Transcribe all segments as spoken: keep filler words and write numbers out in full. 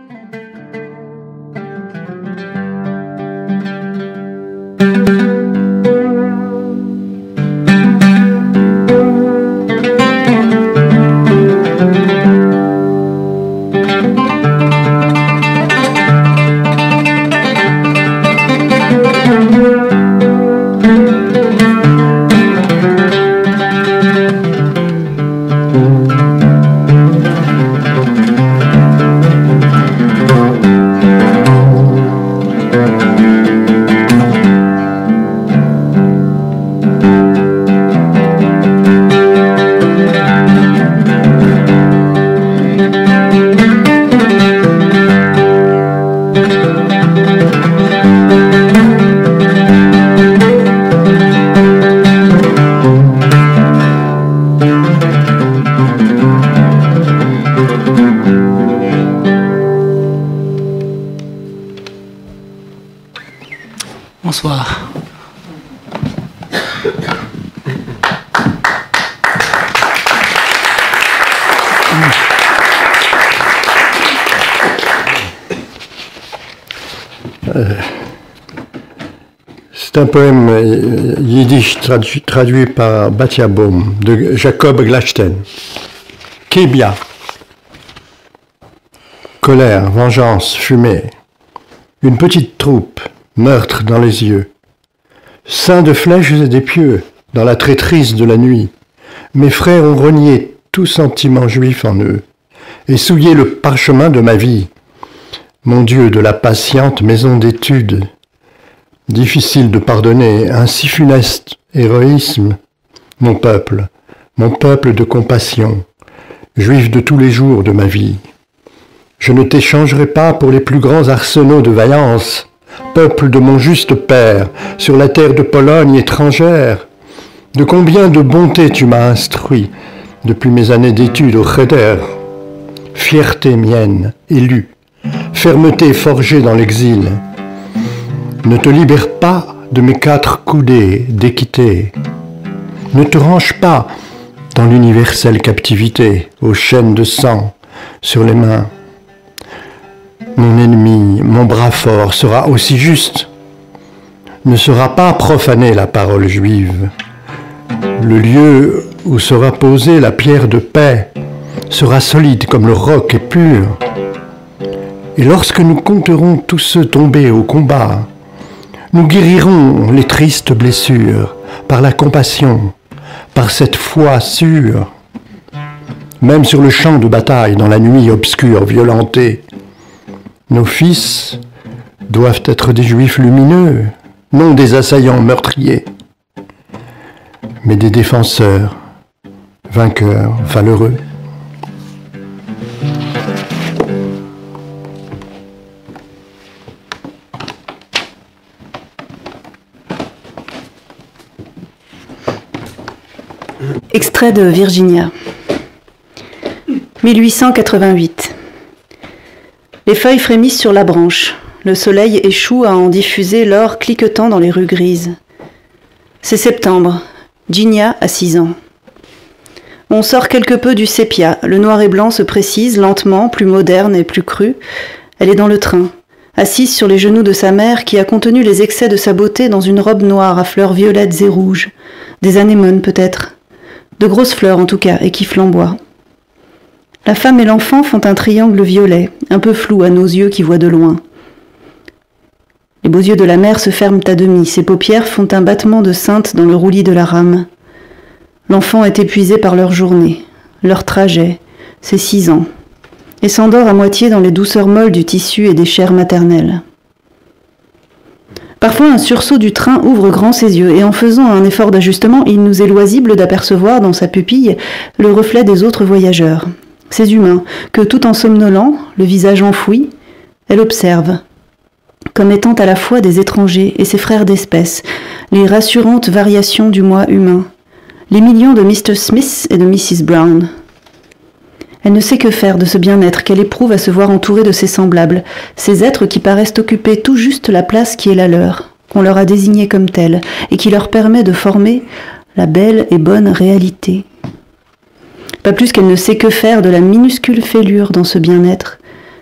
Bonsoir. Euh, c'est un poème yiddish traduit, traduit par Batya Baum de Jacob Glachten. Kébia. Colère, vengeance, fumée. Une petite troupe, meurtre dans les yeux. Seins de flèches et d'épieux, dans la traîtrise de la nuit. Mes frères ont renié tout sentiment juif en eux, et souillé le parchemin de ma vie. Mon Dieu de la patiente maison d'études. Difficile de pardonner un si funeste héroïsme. Mon peuple, mon peuple de compassion, juif de tous les jours de ma vie. Je ne t'échangerai pas pour les plus grands arsenaux de vaillance, peuple de mon juste père, sur la terre de Pologne étrangère. De combien de bonté tu m'as instruit, depuis mes années d'études au Cheder. Fierté mienne, élue, fermeté forgée dans l'exil. Ne te libère pas de mes quatre coudées d'équité. Ne te range pas dans l'universelle captivité, aux chaînes de sang sur les mains. Mon ennemi, mon bras fort sera aussi juste. Ne sera pas profanée la parole juive. Le lieu où sera posée la pierre de paix sera solide comme le roc et pur. Et lorsque nous compterons tous ceux tombés au combat, nous guérirons les tristes blessures par la compassion, par cette foi sûre. Même sur le champ de bataille, dans la nuit obscure, violentée, nos fils doivent être des juifs lumineux, non des assaillants meurtriers, mais des défenseurs, vainqueurs, valeureux. Extrait de Virginia. mille huit cent quatre-vingt-huit. Les feuilles frémissent sur la branche. Le soleil échoue à en diffuser l'or cliquetant dans les rues grises. C'est septembre. Ginia a six ans. On sort quelque peu du sépia. Le noir et blanc se précise lentement, plus moderne et plus cru. Elle est dans le train, assise sur les genoux de sa mère qui a contenu les excès de sa beauté dans une robe noire à fleurs violettes et rouges. Des anémones peut-être. De grosses fleurs en tout cas, et qui flamboient. La femme et l'enfant font un triangle violet, un peu flou à nos yeux qui voient de loin. Les beaux yeux de la mère se ferment à demi, ses paupières font un battement de sainte dans le roulis de la rame. L'enfant est épuisé par leur journée, leur trajet, ses six ans, et s'endort à moitié dans les douceurs molles du tissu et des chairs maternelles. Parfois, un sursaut du train ouvre grand ses yeux, et en faisant un effort d'ajustement, il nous est loisible d'apercevoir dans sa pupille le reflet des autres voyageurs. Ces humains, que tout en somnolant, le visage enfoui, elle observe, comme étant à la fois des étrangers et ses frères d'espèce, les rassurantes variations du moi humain, les millions de mister Smith et de missus Brown. Elle ne sait que faire de ce bien-être qu'elle éprouve à se voir entourée de ses semblables, ces êtres qui paraissent occuper tout juste la place qui est la leur, qu'on leur a désignée comme telle, et qui leur permet de former la belle et bonne réalité. Pas plus qu'elle ne sait que faire de la minuscule fêlure dans ce bien-être,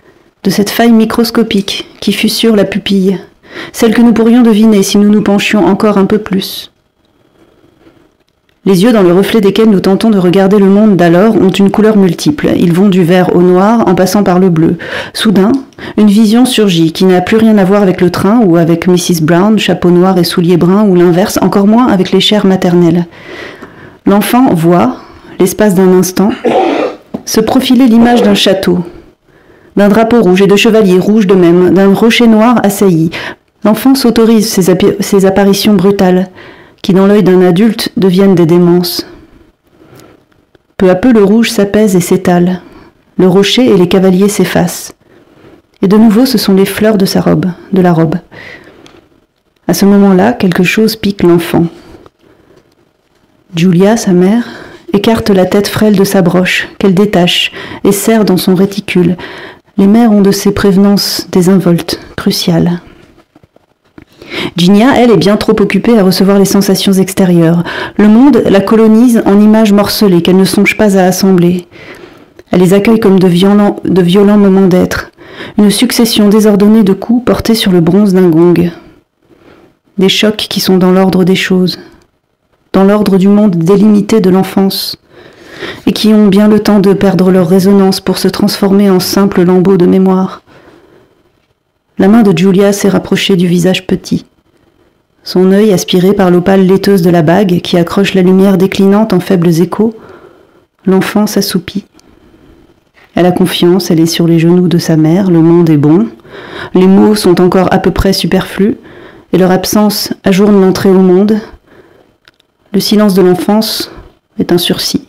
de cette faille microscopique qui fissure la pupille, celle que nous pourrions deviner si nous nous penchions encore un peu plus. Les yeux dans le reflet desquels nous tentons de regarder le monde d'alors ont une couleur multiple. Ils vont du vert au noir en passant par le bleu. Soudain, une vision surgit qui n'a plus rien à voir avec le train ou avec missus Brown, chapeau noir et souliers bruns, ou l'inverse, encore moins avec les chairs maternelles. L'enfant voit, l'espace d'un instant, se profiler l'image d'un château, d'un drapeau rouge et de chevaliers rouges de même, d'un rocher noir assailli. L'enfant s'autorise ces, ap- ces apparitions brutales, qui dans l'œil d'un adulte deviennent des démences. Peu à peu le rouge s'apaise et s'étale, le rocher et les cavaliers s'effacent, et de nouveau ce sont les fleurs de sa robe, de la robe. À ce moment-là, quelque chose pique l'enfant. Julia, sa mère, écarte la tête frêle de sa broche, qu'elle détache et serre dans son réticule. Les mères ont de ces prévenances désinvoltes, cruciales. Ginia, elle, est bien trop occupée à recevoir les sensations extérieures. Le monde la colonise en images morcelées qu'elle ne songe pas à assembler. Elle les accueille comme de violents, de violents moments d'être, une succession désordonnée de coups portés sur le bronze d'un gong. Des chocs qui sont dans l'ordre des choses, dans l'ordre du monde délimité de l'enfance, et qui ont bien le temps de perdre leur résonance pour se transformer en simples lambeaux de mémoire. La main de Julia s'est rapprochée du visage petit. Son œil, aspiré par l'opale laiteuse de la bague qui accroche la lumière déclinante en faibles échos, l'enfant s'assoupit. Elle a confiance, elle est sur les genoux de sa mère, le monde est bon, les mots sont encore à peu près superflus, et leur absence ajourne l'entrée au monde. Le silence de l'enfance est un sursis.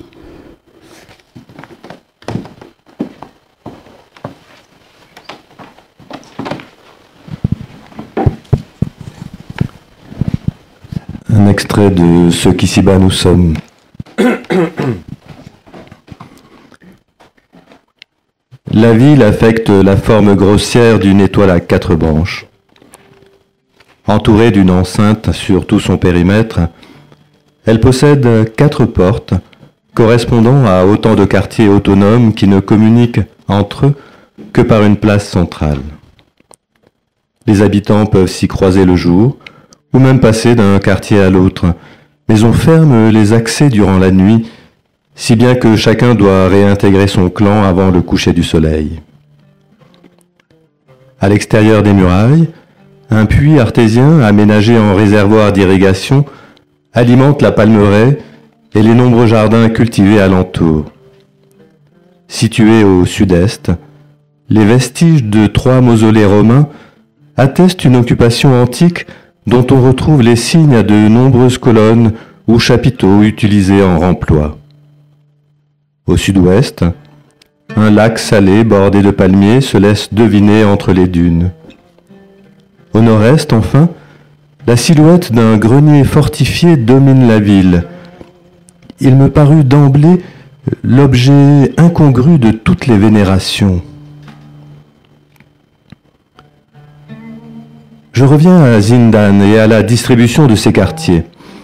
Un extrait de Ce qu'ici-bas nous sommes. La ville affecte la forme grossière d'une étoile à quatre branches. Entourée d'une enceinte sur tout son périmètre, elle possède quatre portes correspondant à autant de quartiers autonomes qui ne communiquent entre eux que par une place centrale. Les habitants peuvent s'y croiser le jour, ou même passer d'un quartier à l'autre, mais on ferme les accès durant la nuit, si bien que chacun doit réintégrer son clan avant le coucher du soleil. À l'extérieur des murailles, un puits artésien aménagé en réservoir d'irrigation alimente la palmeraie et les nombreux jardins cultivés alentour. Situés au sud-est, les vestiges de trois mausolées romains attestent une occupation antique dont on retrouve les signes à de nombreuses colonnes ou chapiteaux utilisés en remploi. Au sud-ouest, un lac salé bordé de palmiers se laisse deviner entre les dunes. Au nord-est, enfin, la silhouette d'un grenier fortifié domine la ville. Il me parut d'emblée l'objet incongru de toutes les vénérations. Je reviens à Zindan et à la distribution de ses quartiers.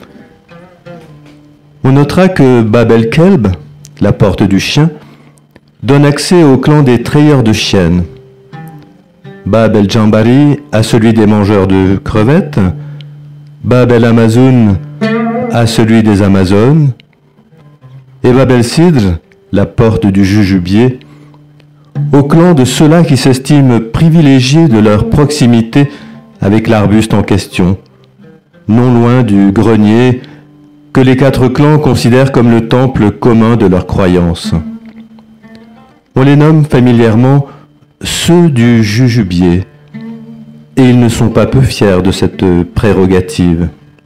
On notera que Bab el-Kelb, la porte du chien, donne accès au clan des trayeurs de chiennes. Bab el-Jambari à celui des mangeurs de crevettes, Bab el-Amazoun à celui des Amazones, et Bab el-Sidr, la porte du jujubier, au clan de ceux-là qui s'estiment privilégiés de leur proximité avec l'arbuste en question, non loin du grenier que les quatre clans considèrent comme le temple commun de leurs croyances. On les nomme familièrement ceux du jujubier, et ils ne sont pas peu fiers de cette prérogative.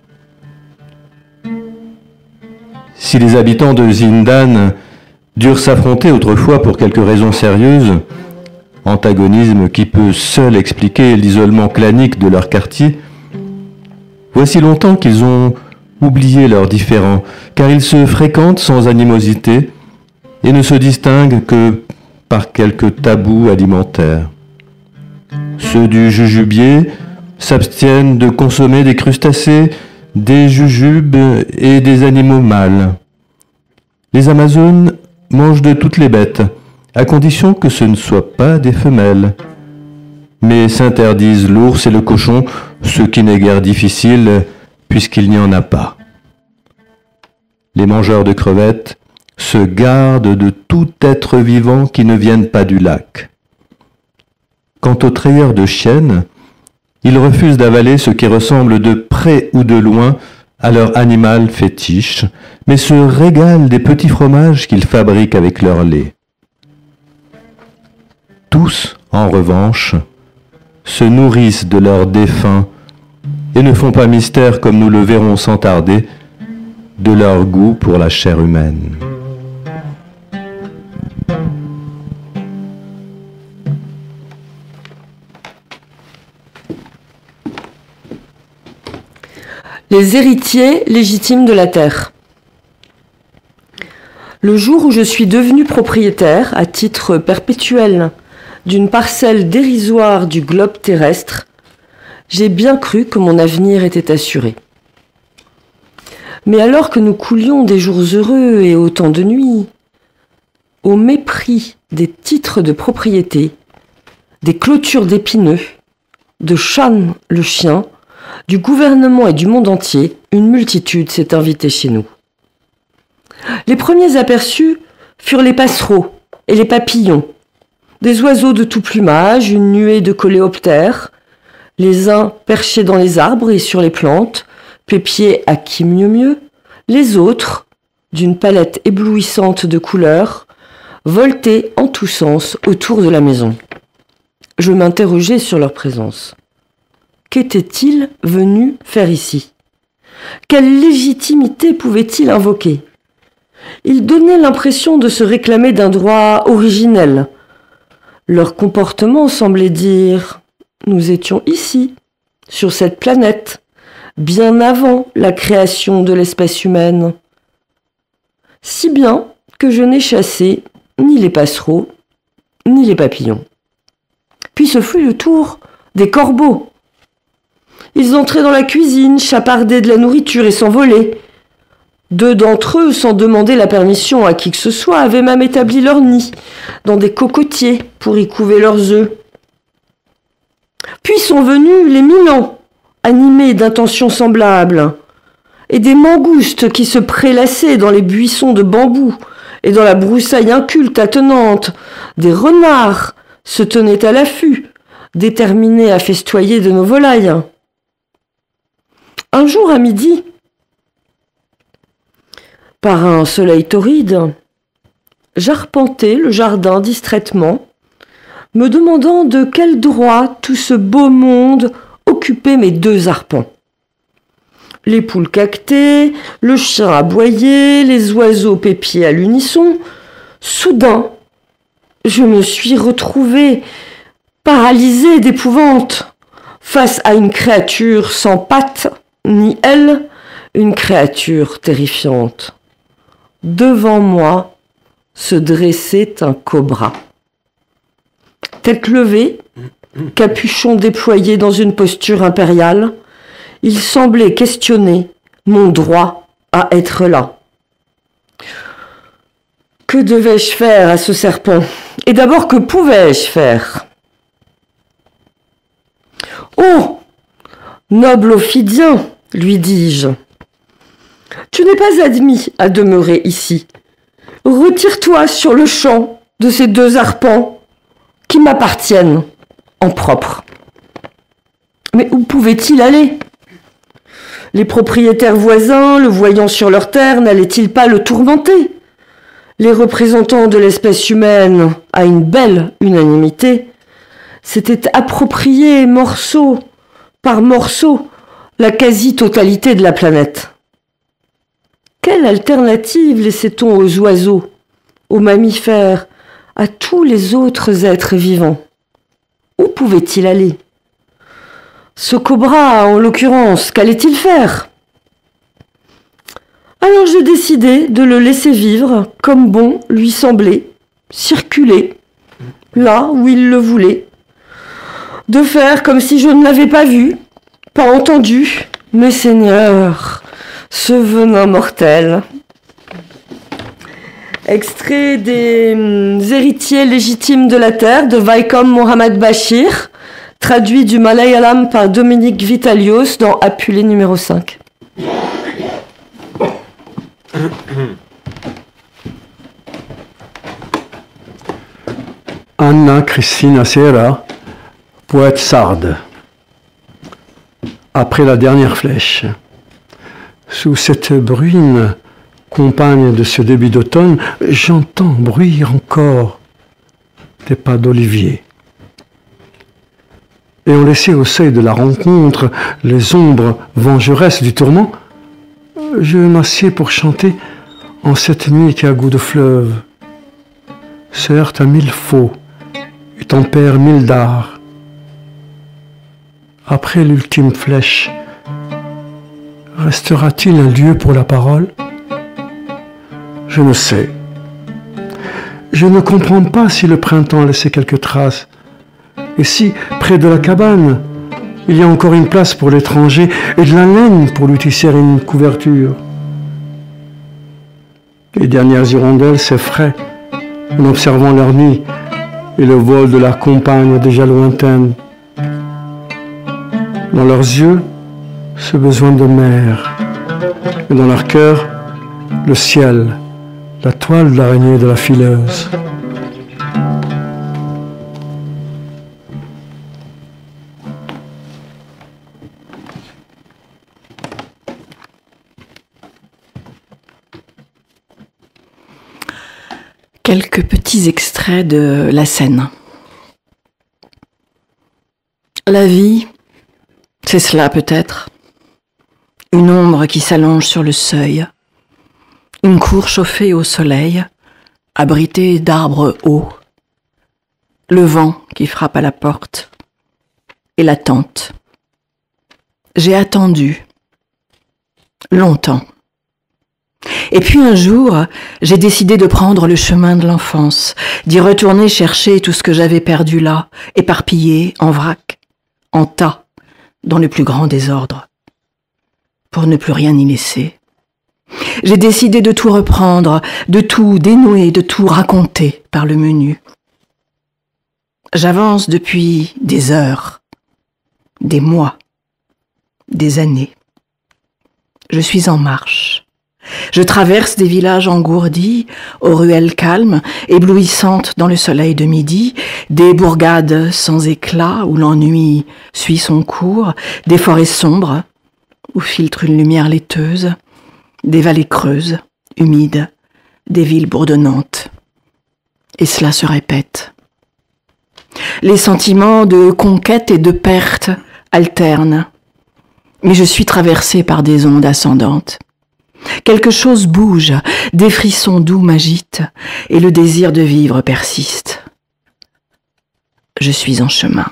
Si les habitants de Zindan durent s'affronter autrefois pour quelques raisons sérieuses, antagonisme qui peut seul expliquer l'isolement clanique de leur quartier, voici longtemps qu'ils ont oublié leurs différends, car ils se fréquentent sans animosité et ne se distinguent que par quelques tabous alimentaires. Ceux du jujubier s'abstiennent de consommer des crustacés, des jujubes et des animaux mâles. Les Amazones mangent de toutes les bêtes, à condition que ce ne soient pas des femelles, mais s'interdisent l'ours et le cochon, ce qui n'est guère difficile puisqu'il n'y en a pas. Les mangeurs de crevettes se gardent de tout être vivant qui ne vienne pas du lac. Quant aux trayeurs de chiennes, ils refusent d'avaler ce qui ressemble de près ou de loin à leur animal fétiche, mais se régalent des petits fromages qu'ils fabriquent avec leur lait. Tous, en revanche, se nourrissent de leurs défunts et ne font pas mystère, comme nous le verrons sans tarder, de leur goût pour la chair humaine. Les héritiers légitimes de la terre. Le jour où je suis devenu propriétaire, à titre perpétuel, d'une parcelle dérisoire du globe terrestre, j'ai bien cru que mon avenir était assuré. Mais alors que nous coulions des jours heureux et autant de nuits, au mépris des titres de propriété, des clôtures d'épineux, de Chan le chien, du gouvernement et du monde entier, une multitude s'est invitée chez nous. Les premiers aperçus furent les passereaux et les papillons, des oiseaux de tout plumage, une nuée de coléoptères, les uns perchés dans les arbres et sur les plantes, pépiés à qui mieux mieux, les autres, d'une palette éblouissante de couleurs, voltaient en tous sens autour de la maison. Je m'interrogeais sur leur présence. Qu'étaient-ils venus faire ici? Quelle légitimité pouvaient-ils invoquer? Ils donnaient l'impression de se réclamer d'un droit originel. Leur comportement semblait dire « Nous étions ici, sur cette planète, bien avant la création de l'espèce humaine. » Si bien que je n'ai chassé ni les passereaux, ni les papillons. Puis ce fut le tour des corbeaux. Ils entraient dans la cuisine, chapardaient de la nourriture et s'envolaient. Deux d'entre eux, sans demander la permission à qui que ce soit, avaient même établi leur nid dans des cocotiers pour y couver leurs œufs. Puis sont venus les milans, animés d'intentions semblables, et des mangoustes qui se prélassaient dans les buissons de bambou et dans la broussaille inculte attenante. Des renards se tenaient à l'affût, déterminés à festoyer de nos volailles. Un jour à midi, par un soleil torride, j'arpentais le jardin distraitement, me demandant de quel droit tout ce beau monde occupait mes deux arpents. Les poules caquetaient, le chien aboyait, les oiseaux pépiaient à l'unisson. Soudain, je me suis retrouvée paralysée d'épouvante face à une créature sans pattes ni ailes, une créature terrifiante. Devant moi se dressait un cobra. Tête levée, capuchon déployé dans une posture impériale, il semblait questionner mon droit à être là. Que devais-je faire à ce serpent? Et d'abord, que pouvais-je faire? « Oh, noble Ophidien, lui dis-je, tu n'es pas admis à demeurer ici. Retire-toi sur le champ de ces deux arpents qui m'appartiennent en propre. » Mais où pouvait-il aller? Les propriétaires voisins, le voyant sur leur terre, n'allaient-ils pas le tourmenter? Les représentants de l'espèce humaine, à une belle unanimité, s'étaient appropriés morceau par morceau la quasi-totalité de la planète. Quelle alternative laissait-on aux oiseaux, aux mammifères, à tous les autres êtres vivants? Où pouvait-il aller? Ce cobra, en l'occurrence, qu'allait-il faire? Alors j'ai décidé de le laisser vivre comme bon lui semblait, circuler, là où il le voulait, de faire comme si je ne l'avais pas vu, pas entendu, mais Seigneur, ce venin mortel. Extrait des hum, héritiers légitimes de la terre de Vaikom Mohammad Bashir, traduit du malayalam par Dominique Vitalios dans Apulé numéro cinq. Anna Cristina Sierra, poète sarde. Après la dernière flèche, sous cette bruine, compagne de ce début d'automne, j'entends bruire encore des pas d'olivier. Ayant laissé au seuil de la rencontre les ombres vengeresses du tourment, je m'assieds pour chanter en cette nuit qui a goût de fleuve, se heurte à mille faux et tempère mille dards. Après l'ultime flèche, restera-t-il un lieu pour la parole? Je ne sais. Je ne comprends pas si le printemps a laissé quelques traces, et si, près de la cabane, il y a encore une place pour l'étranger et de la laine pour lui tisser une couverture. Les dernières hirondelles s'effraient en observant leur nid et le vol de la compagne déjà lointaine. Dans leurs yeux, ce besoin de mer, et dans leur cœur, le ciel, la toile de l'araignée de la fileuse. Quelques petits extraits de La Seine. La vie, c'est cela peut-être. Une ombre qui s'allonge sur le seuil. Une cour chauffée au soleil, abritée d'arbres hauts. Le vent qui frappe à la porte. Et l'attente. J'ai attendu. Longtemps. Et puis un jour, j'ai décidé de prendre le chemin de l'enfance, d'y retourner chercher tout ce que j'avais perdu là, éparpillé, en vrac, en tas, dans le plus grand désordre, pour ne plus rien y laisser. J'ai décidé de tout reprendre, de tout dénouer, de tout raconter par le menu. J'avance depuis des heures, des mois, des années. Je suis en marche. Je traverse des villages engourdis, aux ruelles calmes, éblouissantes dans le soleil de midi, des bourgades sans éclat où l'ennui suit son cours, des forêts sombres où filtre une lumière laiteuse, des vallées creuses, humides, des villes bourdonnantes. Et cela se répète. Les sentiments de conquête et de perte alternent, mais je suis traversée par des ondes ascendantes. Quelque chose bouge, des frissons doux m'agitent, et le désir de vivre persiste. Je suis en chemin.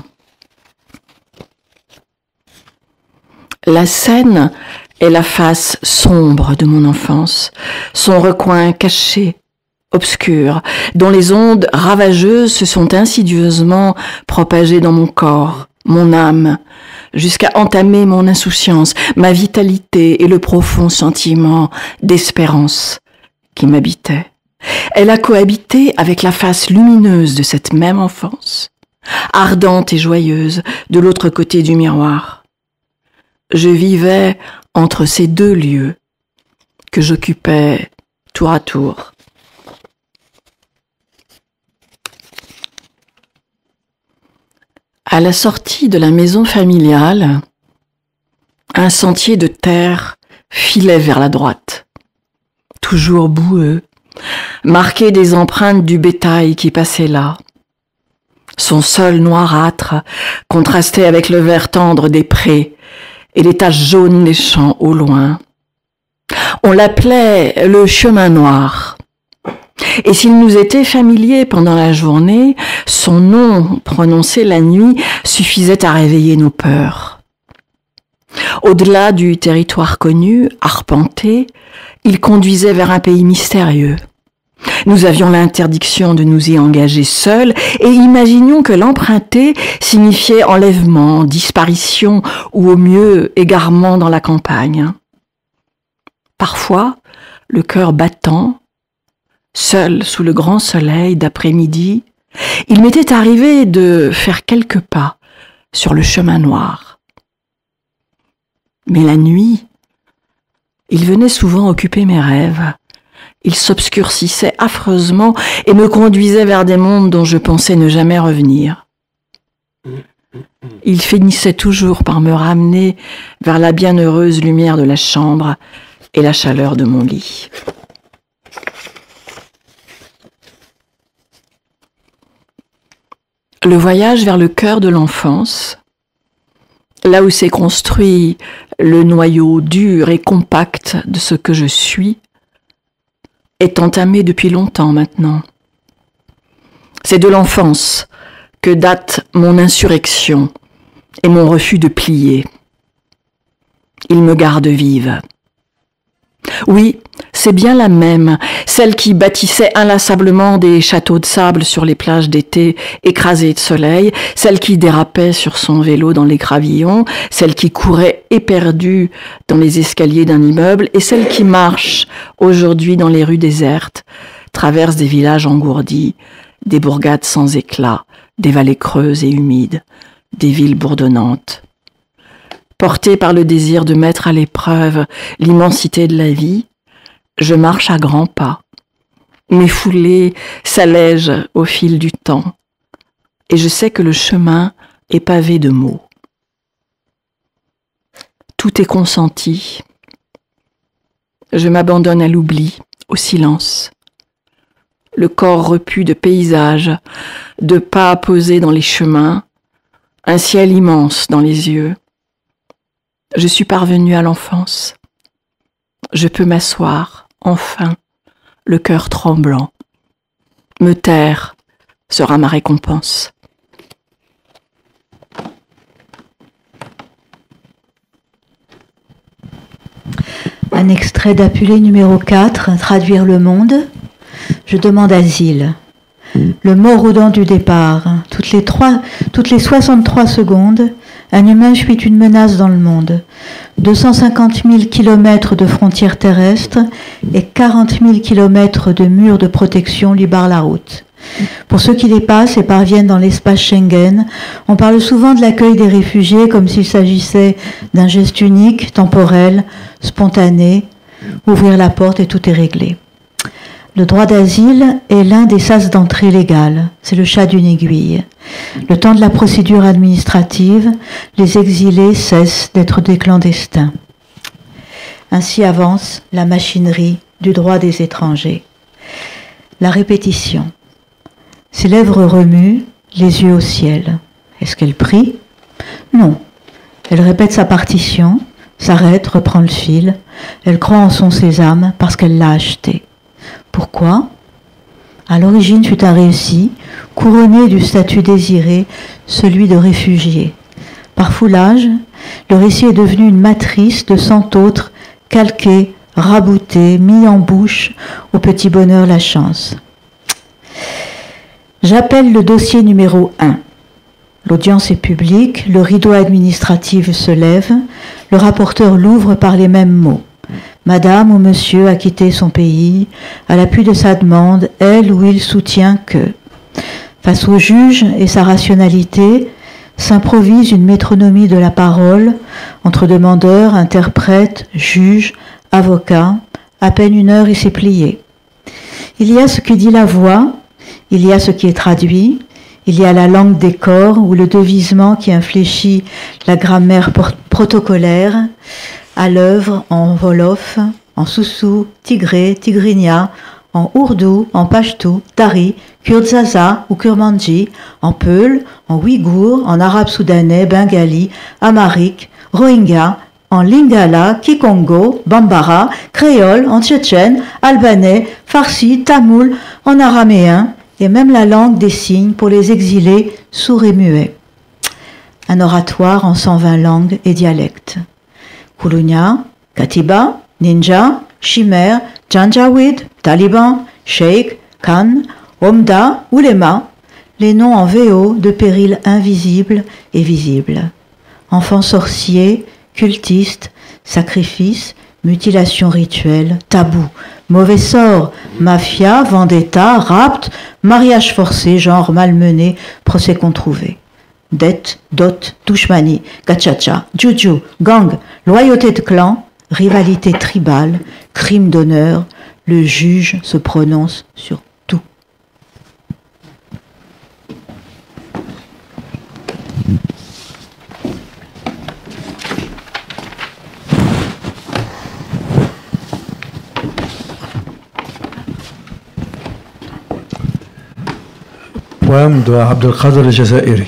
La Seine est la face sombre de mon enfance, son recoin caché, obscur, dont les ondes ravageuses se sont insidieusement propagées dans mon corps, mon âme, jusqu'à entamer mon insouciance, ma vitalité et le profond sentiment d'espérance qui m'habitait. Elle a cohabité avec la face lumineuse de cette même enfance, ardente et joyeuse, de l'autre côté du miroir. Je vivais entre ces deux lieux que j'occupais tour à tour. À la sortie de la maison familiale, un sentier de terre filait vers la droite, toujours boueux, marqué des empreintes du bétail qui passait là. Son sol noirâtre contrastait avec le vert tendre des prés et les taches jaunes des champs au loin. On l'appelait le chemin noir. Et s'il nous était familier pendant la journée, son nom, prononcé la nuit, suffisait à réveiller nos peurs. Au-delà du territoire connu, arpenté, il conduisait vers un pays mystérieux. Nous avions l'interdiction de nous y engager seuls et imaginions que l'emprunter signifiait enlèvement, disparition ou au mieux égarement dans la campagne. Parfois, le cœur battant, seul sous le grand soleil d'après-midi, il m'était arrivé de faire quelques pas sur le chemin noir. Mais la nuit, il venait souvent occuper mes rêves. Il s'obscurcissait affreusement et me conduisait vers des mondes dont je pensais ne jamais revenir. Il finissait toujours par me ramener vers la bienheureuse lumière de la chambre et la chaleur de mon lit. Le voyage vers le cœur de l'enfance, là où s'est construit le noyau dur et compact de ce que je suis, est entamé depuis longtemps maintenant. C'est de l'enfance que date mon insurrection et mon refus de plier. Il me garde vive. Oui, c'est bien la même, celle qui bâtissait inlassablement des châteaux de sable sur les plages d'été écrasées de soleil, celle qui dérapait sur son vélo dans les gravillons, celle qui courait éperdue dans les escaliers d'un immeuble et celle qui marche aujourd'hui dans les rues désertes, traverse des villages engourdis, des bourgades sans éclat, des vallées creuses et humides, des villes bourdonnantes. Porté par le désir de mettre à l'épreuve l'immensité de la vie, je marche à grands pas. Mes foulées s'allègent au fil du temps, et je sais que le chemin est pavé de mots. Tout est consenti. Je m'abandonne à l'oubli, au silence. Le corps repu de paysages, de pas posés dans les chemins, un ciel immense dans les yeux. Je suis parvenue à l'enfance. Je peux m'asseoir, enfin, le cœur tremblant. Me taire sera ma récompense. Un extrait d'Apulée numéro quatre, Traduire le monde. Je demande asile. Le mort aux dents du départ. Toutes les, trois, toutes les soixante-trois secondes, un humain fuit une menace dans le monde. deux cent cinquante mille kilomètres de frontières terrestres et quarante mille kilomètres de murs de protection lui barrent la route. Pour ceux qui les passent et parviennent dans l'espace Schengen, on parle souvent de l'accueil des réfugiés comme s'il s'agissait d'un geste unique, temporel, spontané. Ouvrir la porte et tout est réglé. Le droit d'asile est l'un des sas d'entrée légale. C'est le chat d'une aiguille. Le temps de la procédure administrative, les exilés cessent d'être des clandestins. Ainsi avance la machinerie du droit des étrangers. La répétition. Ses lèvres remuent, les yeux au ciel. Est-ce qu'elle prie? Non. Elle répète sa partition, s'arrête, reprend le fil. Elle croit en son sésame parce qu'elle l'a acheté. Pourquoi? À l'origine fut un récit, couronné du statut désiré, celui de réfugié. Par foulage, le récit est devenu une matrice de cent autres, calqués, raboutés, mis en bouche, au petit bonheur la chance. J'appelle le dossier numéro un. L'audience est publique, le rideau administratif se lève, le rapporteur l'ouvre par les mêmes mots. Madame ou monsieur a quitté son pays, à l'appui de sa demande, elle ou il soutient que, face au juge et sa rationalité, s'improvise une métronomie de la parole entre demandeur, interprète, juge, avocat, à peine une heure et c'est plié. Il y a ce qui dit la voix, il y a ce qui est traduit, il y a la langue des corps ou le devisement qui infléchit la grammaire protocolaire, à l'œuvre en wolof, en soussou, tigré, tigrinya, en ourdou, en pachtou, dari, kurdzaza ou kurmanji, en peul, en ouïghour, en arabe soudanais, bengali, amharique, rohingya, en lingala, kikongo, bambara, créole, en tchétchène, albanais, farsi, tamoul, en araméen, et même la langue des signes pour les exilés sourds et muets. Un oratoire en cent vingt langues et dialectes. Kulunya, Katiba, Ninja, Chimère, Janjaweed, Taliban, Sheikh, Khan, Omda, Ulema, les noms en V O de périls invisibles et visibles. Enfants sorciers, cultistes, sacrifices, mutilations rituelles, tabous, mauvais sort, mafia, vendetta, rapt, mariage forcé, genre malmené, procès controuvés. dette, dot, douchmanie, gachacha, juju, gang, loyauté de clan, rivalité tribale, crime d'honneur, le juge se prononce sur tout. poème de Abdelkader الجزائري.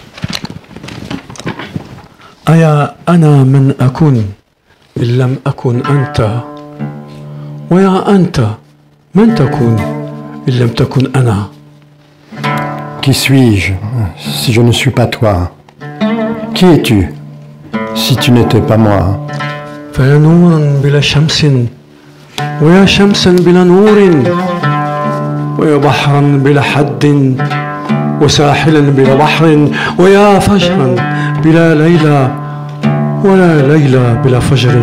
أيا أنا من أكون إن لم أكن أنت، ويا أنت من تكون إن لم تكن أنا. Qui suis-je si je ne suis pas toi? Qui es-tu si tu n'étais pas moi? فيا نورا بلا شمس ويا شمسا بلا نور، ويا بحرا بلا حد وساحلا بلا بحر، ويا فجرا بلا ليلى ولا ليلى بلا فجر.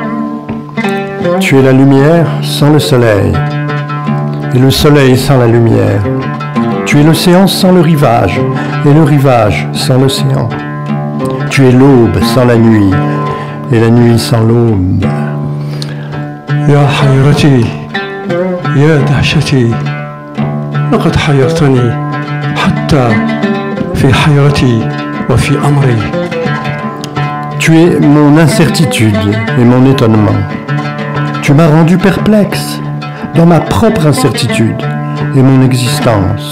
Tu es la lumière sans le soleil, et le soleil sans la lumière. Tu es l'océan sans le rivage, et le rivage sans l'océan. Tu es l'aube sans la nuit, et la nuit sans l'aube. يا حيرتي يا دهشتي لقد حيرتني حتى في حيرتي وفي أمري. Tu es mon incertitude et mon étonnement. Tu m'as rendu perplexe dans ma propre incertitude et mon existence.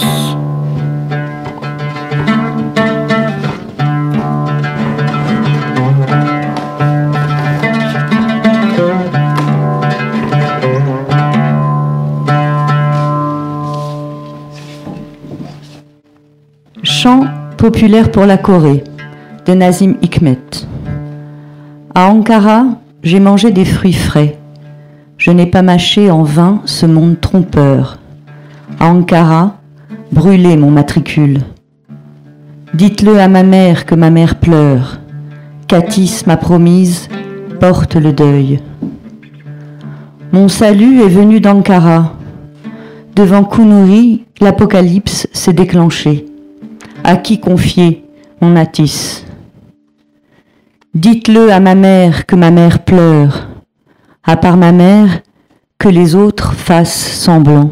Chant populaire pour la Corée de Nazim Hikmet. À Ankara, j'ai mangé des fruits frais. Je n'ai pas mâché en vain ce monde trompeur. À Ankara, brûlez mon matricule. Dites-le à ma mère que ma mère pleure. Katis, ma promise, porte le deuil. Mon salut est venu d'Ankara. Devant Kounouri, l'apocalypse s'est déclenché. À qui confier mon Atis? Dites-le à ma mère que ma mère pleure. À part ma mère, que les autres fassent semblant.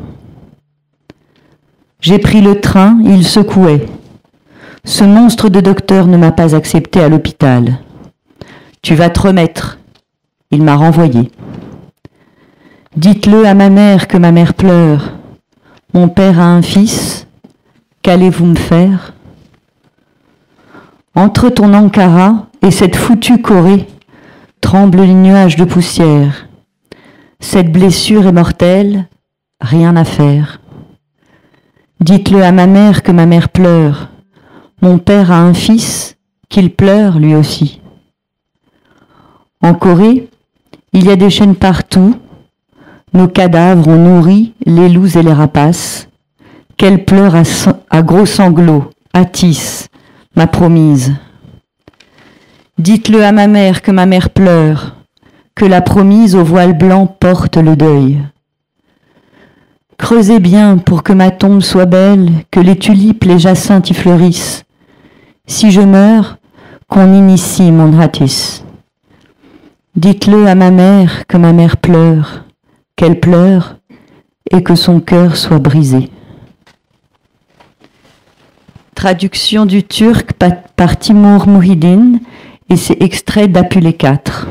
J'ai pris le train, il secouait. Ce monstre de docteur ne m'a pas accepté à l'hôpital. Tu vas te remettre. Il m'a renvoyé. Dites-le à ma mère que ma mère pleure. Mon père a un fils. Qu'allez-vous me faire? Entre ton Ankara et cette foutue Corée, tremblent les nuages de poussière. Cette blessure est mortelle, rien à faire. Dites-le à ma mère que ma mère pleure. Mon père a un fils, qu'il pleure lui aussi. En Corée, il y a des chaînes partout. Nos cadavres ont nourri les loups et les rapaces. Qu'elle pleure à, à gros sanglots, Atis, ma promise. Dites-le à ma mère que ma mère pleure, que la promise au voile blanc porte le deuil. Creusez bien pour que ma tombe soit belle, que les tulipes, les jacinthes y fleurissent. Si je meurs, qu'on initie mon Atis. Dites-le à ma mère que ma mère pleure, qu'elle pleure et que son cœur soit brisé. Traduction du turc par Timur Muhyiddin et c'est extrait d'Apulé quatre.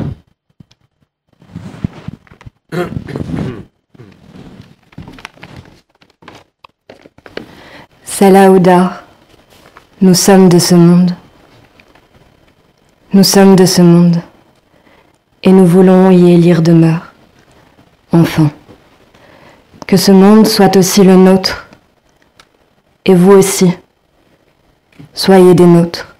Salaouda, nous sommes de ce monde. Nous sommes de ce monde et nous voulons y élire demeure. Enfin, que ce monde soit aussi le nôtre et vous aussi. Soyez des nôtres.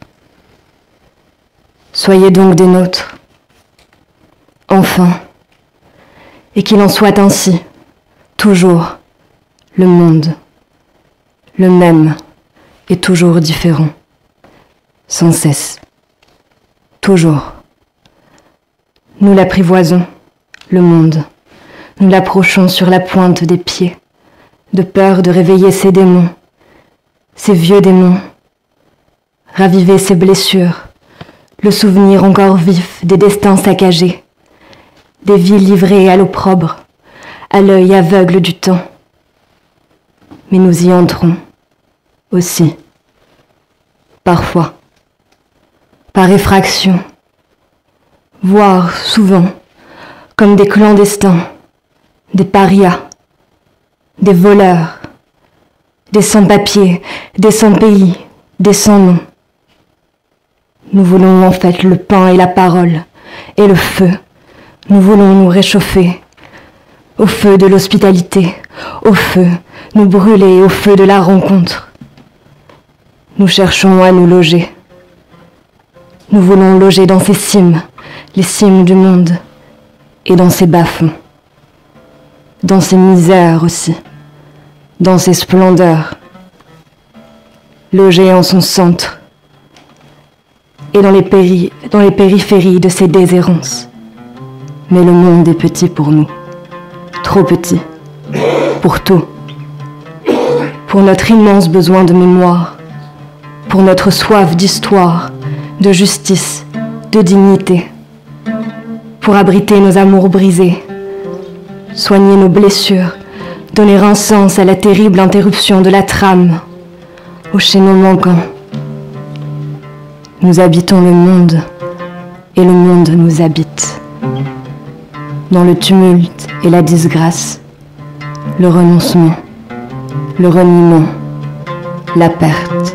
Soyez donc des nôtres. Enfin, et qu'il en soit ainsi, toujours, le monde, le même et toujours différent, sans cesse, toujours. Nous l'apprivoisons, le monde, nous l'approchons sur la pointe des pieds, de peur de réveiller ces démons, ces vieux démons, raviver ses blessures, le souvenir encore vif des destins saccagés, des vies livrées à l'opprobre, à l'œil aveugle du temps. Mais nous y entrons aussi, parfois, par effraction, voire souvent comme des clandestins, des parias, des voleurs, des sans-papiers, des sans-pays, des sans-noms. Nous voulons en fait le pain et la parole, et le feu. Nous voulons nous réchauffer, au feu de l'hospitalité, au feu, nous brûler au feu de la rencontre. Nous cherchons à nous loger. Nous voulons loger dans ces cimes, les cimes du monde, et dans ces bas-fonds, dans ces misères aussi, dans ces splendeurs, loger en son centre, et dans les, péri- dans les périphéries de ces déshérences. Mais le monde est petit pour nous, trop petit, pour tout, pour notre immense besoin de mémoire, pour notre soif d'histoire, de justice, de dignité, pour abriter nos amours brisés, soigner nos blessures, donner un sens à la terrible interruption de la trame, au chaînon manquant. Nous habitons le monde, et le monde nous habite. Dans le tumulte et la disgrâce, le renoncement, le reniement, la perte.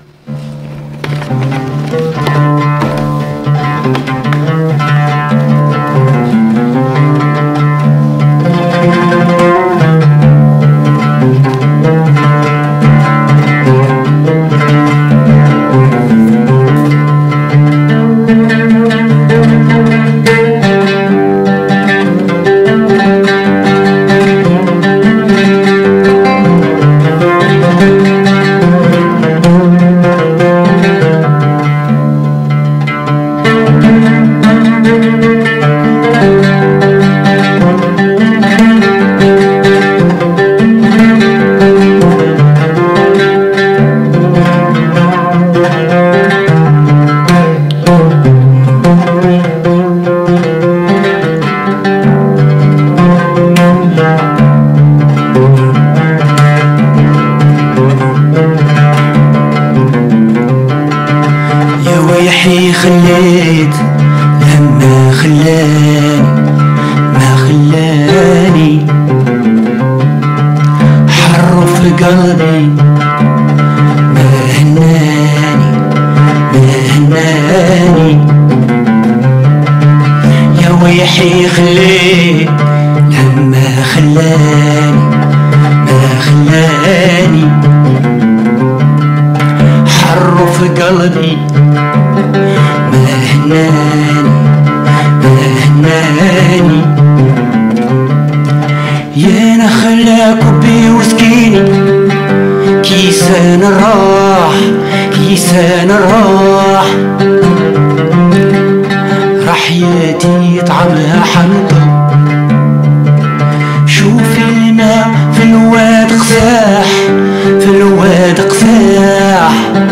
خليت لما خلاني ما خلاني حر في قلبي ما هناني ما هناني يا ويحي خليت لما خلاني ما خلاني حر في قلبي ما هناني ما هناني يا انا خلاك بي وسكيني كيسان راح كيسان راح راح حياتي طعمها حنطة شوفي الماء في الواد قساح في الواد قساح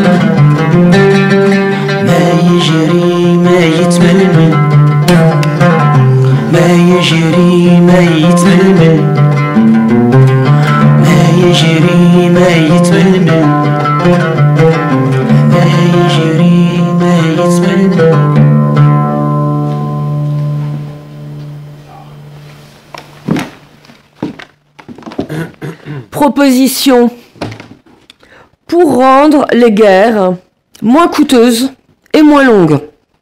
ما يجري ما يتململ ما يجري ما يتململ ما يجري ما يتململ ما يجري ما يتململ. Proposition pour rendre les guerres moins coûteuses et moins longues.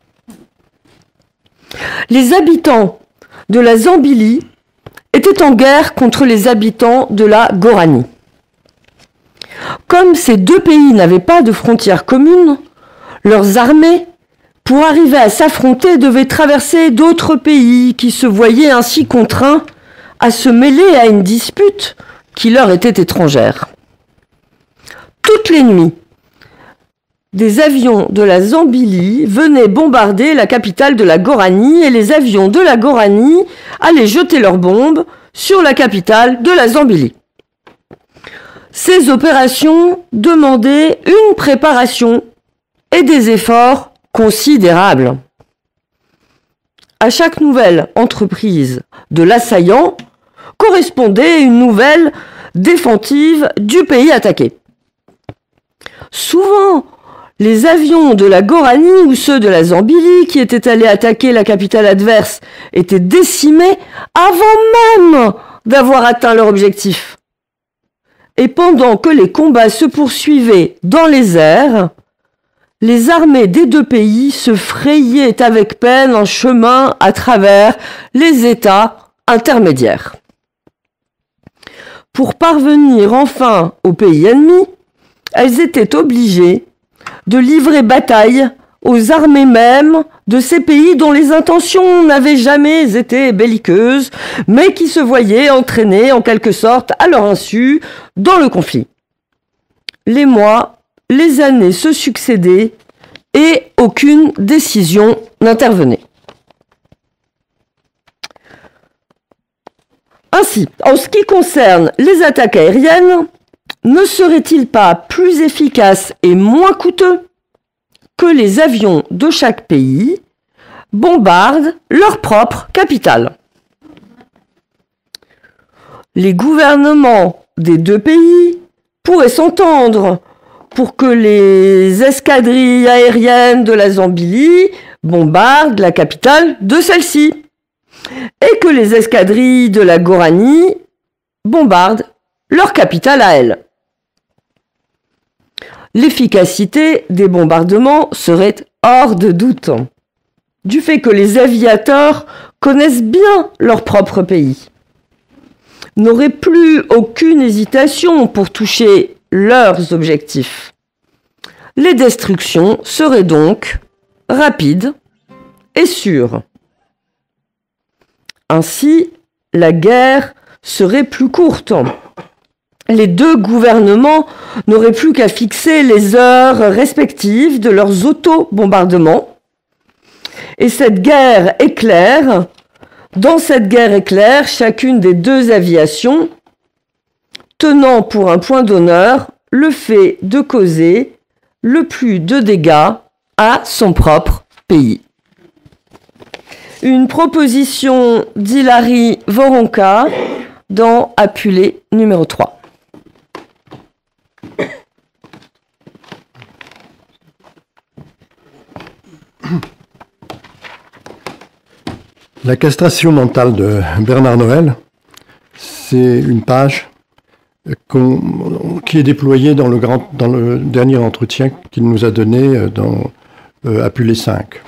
Les habitants de la Zambilie étaient en guerre contre les habitants de la Goranie. Comme ces deux pays n'avaient pas de frontières communes, leurs armées, pour arriver à s'affronter, devaient traverser d'autres pays qui se voyaient ainsi contraints à se mêler à une dispute qui leur était étrangère. Toutes les nuits, des avions de la Zambilie venaient bombarder la capitale de la Goranie et les avions de la Goranie allaient jeter leurs bombes sur la capitale de la Zambilie. Ces opérations demandaient une préparation et des efforts considérables. À chaque nouvelle entreprise de l'assaillant correspondait une nouvelle défensive du pays attaqué. Souvent, les avions de la Goranie ou ceux de la Zambili qui étaient allés attaquer la capitale adverse étaient décimés avant même d'avoir atteint leur objectif. Et pendant que les combats se poursuivaient dans les airs, les armées des deux pays se frayaient avec peine un chemin à travers les États intermédiaires. Pour parvenir enfin au pays ennemi, elles étaient obligées de livrer bataille aux armées mêmes de ces pays dont les intentions n'avaient jamais été belliqueuses, mais qui se voyaient entraînées en quelque sorte à leur insu dans le conflit. Les mois, les années se succédaient et aucune décision n'intervenait. Ainsi, en ce qui concerne les attaques aériennes, ne serait-il pas plus efficace et moins coûteux que les avions de chaque pays bombardent leur propre capitale? Les gouvernements des deux pays pourraient s'entendre pour que les escadrilles aériennes de la Zambili bombardent la capitale de celle-ci et que les escadrilles de la Goranie bombardent leur capitale à elle. L'efficacité des bombardements serait hors de doute, du fait que les aviateurs connaissent bien leur propre pays, n'auraient plus aucune hésitation pour toucher leurs objectifs. Les destructions seraient donc rapides et sûres. Ainsi, la guerre serait plus courte. Les deux gouvernements n'auraient plus qu'à fixer les heures respectives de leurs auto-bombardements. Et cette guerre éclair, dans cette guerre éclair, chacune des deux aviations, tenant pour un point d'honneur le fait de causer le plus de dégâts à son propre pays. Une proposition d'Hilary Voronka dans Apulée numéro trois. La castration mentale de Bernard Noël, c'est une page qu'on, qui est déployée dans le, grand, dans le dernier entretien qu'il nous a donné dans euh, Apulée cinq.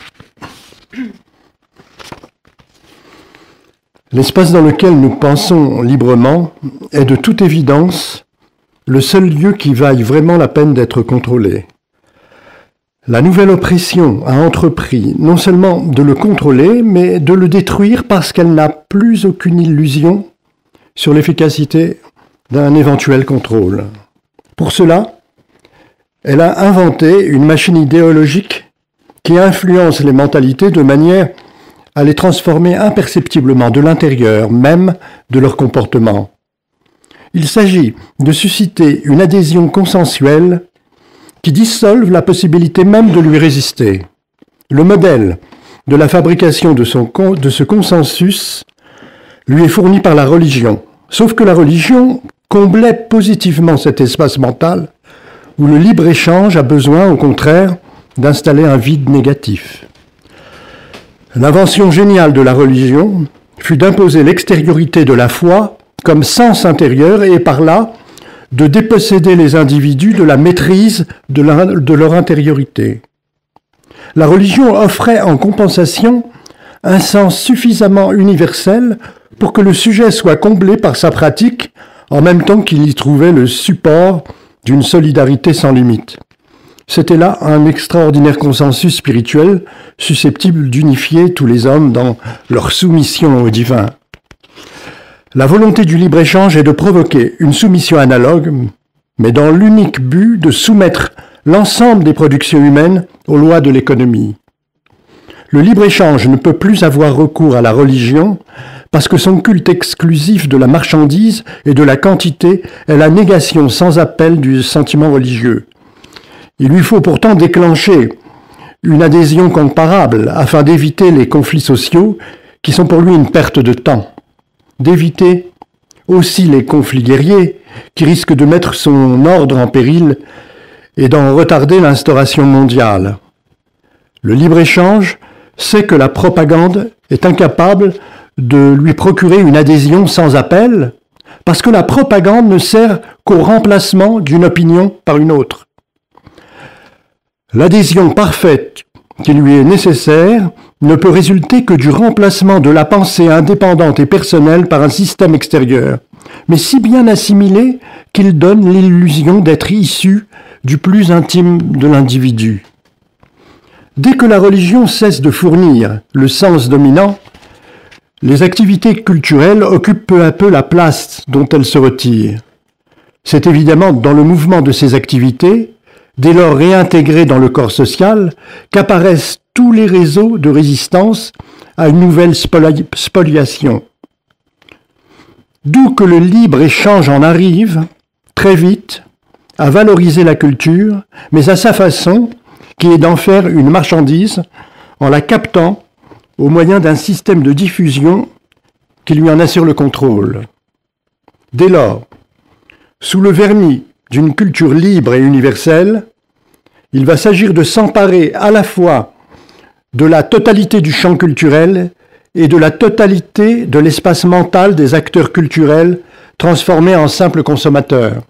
L'espace dans lequel nous pensons librement est de toute évidence le seul lieu qui vaille vraiment la peine d'être contrôlé. La nouvelle oppression a entrepris non seulement de le contrôler, mais de le détruire parce qu'elle n'a plus aucune illusion sur l'efficacité d'un éventuel contrôle. Pour cela, elle a inventé une machine idéologique qui influence les mentalités de manière à les transformer imperceptiblement de l'intérieur même de leur comportement. Il s'agit de susciter une adhésion consensuelle qui dissolve la possibilité même de lui résister. Le modèle de la fabrication de, son, de ce consensus lui est fourni par la religion, sauf que la religion comblait positivement cet espace mental où le libre-échange a besoin, au contraire, d'installer un vide négatif. L'invention géniale de la religion fut d'imposer l'extériorité de la foi comme sens intérieur et par là de déposséder les individus de la maîtrise de, la, de leur intériorité. La religion offrait en compensation un sens suffisamment universel pour que le sujet soit comblé par sa pratique en même temps qu'il y trouvait le support d'une solidarité sans limite. C'était là un extraordinaire consensus spirituel susceptible d'unifier tous les hommes dans leur soumission au divin. La volonté du libre-échange est de provoquer une soumission analogue, mais dans l'unique but de soumettre l'ensemble des productions humaines aux lois de l'économie. Le libre-échange ne peut plus avoir recours à la religion parce que son culte exclusif de la marchandise et de la quantité est la négation sans appel du sentiment religieux. Il lui faut pourtant déclencher une adhésion comparable afin d'éviter les conflits sociaux qui sont pour lui une perte de temps, d'éviter aussi les conflits guerriers qui risquent de mettre son ordre en péril et d'en retarder l'instauration mondiale. Le libre-échange sait que la propagande est incapable de lui procurer une adhésion sans appel, parce que la propagande ne sert qu'au remplacement d'une opinion par une autre. L'adhésion parfaite qui lui est nécessaire ne peut résulter que du remplacement de la pensée indépendante et personnelle par un système extérieur, mais si bien assimilé qu'il donne l'illusion d'être issu du plus intime de l'individu. Dès que la religion cesse de fournir le sens dominant, les activités culturelles occupent peu à peu la place dont elles se retirent. C'est évidemment dans le mouvement de ces activités, dès lors réintégrées dans le corps social, qu'apparaissent tous les réseaux de résistance à une nouvelle spoli- spoliation. D'où que le libre-échange en arrive, très vite, à valoriser la culture, mais à sa façon, qui est d'en faire une marchandise, en la captant au moyen d'un système de diffusion qui lui en assure le contrôle. Dès lors, sous le vernis d'une culture libre et universelle, il va s'agir de s'emparer à la fois de la totalité du champ culturel et de la totalité de l'espace mental des acteurs culturels transformés en simples consommateurs.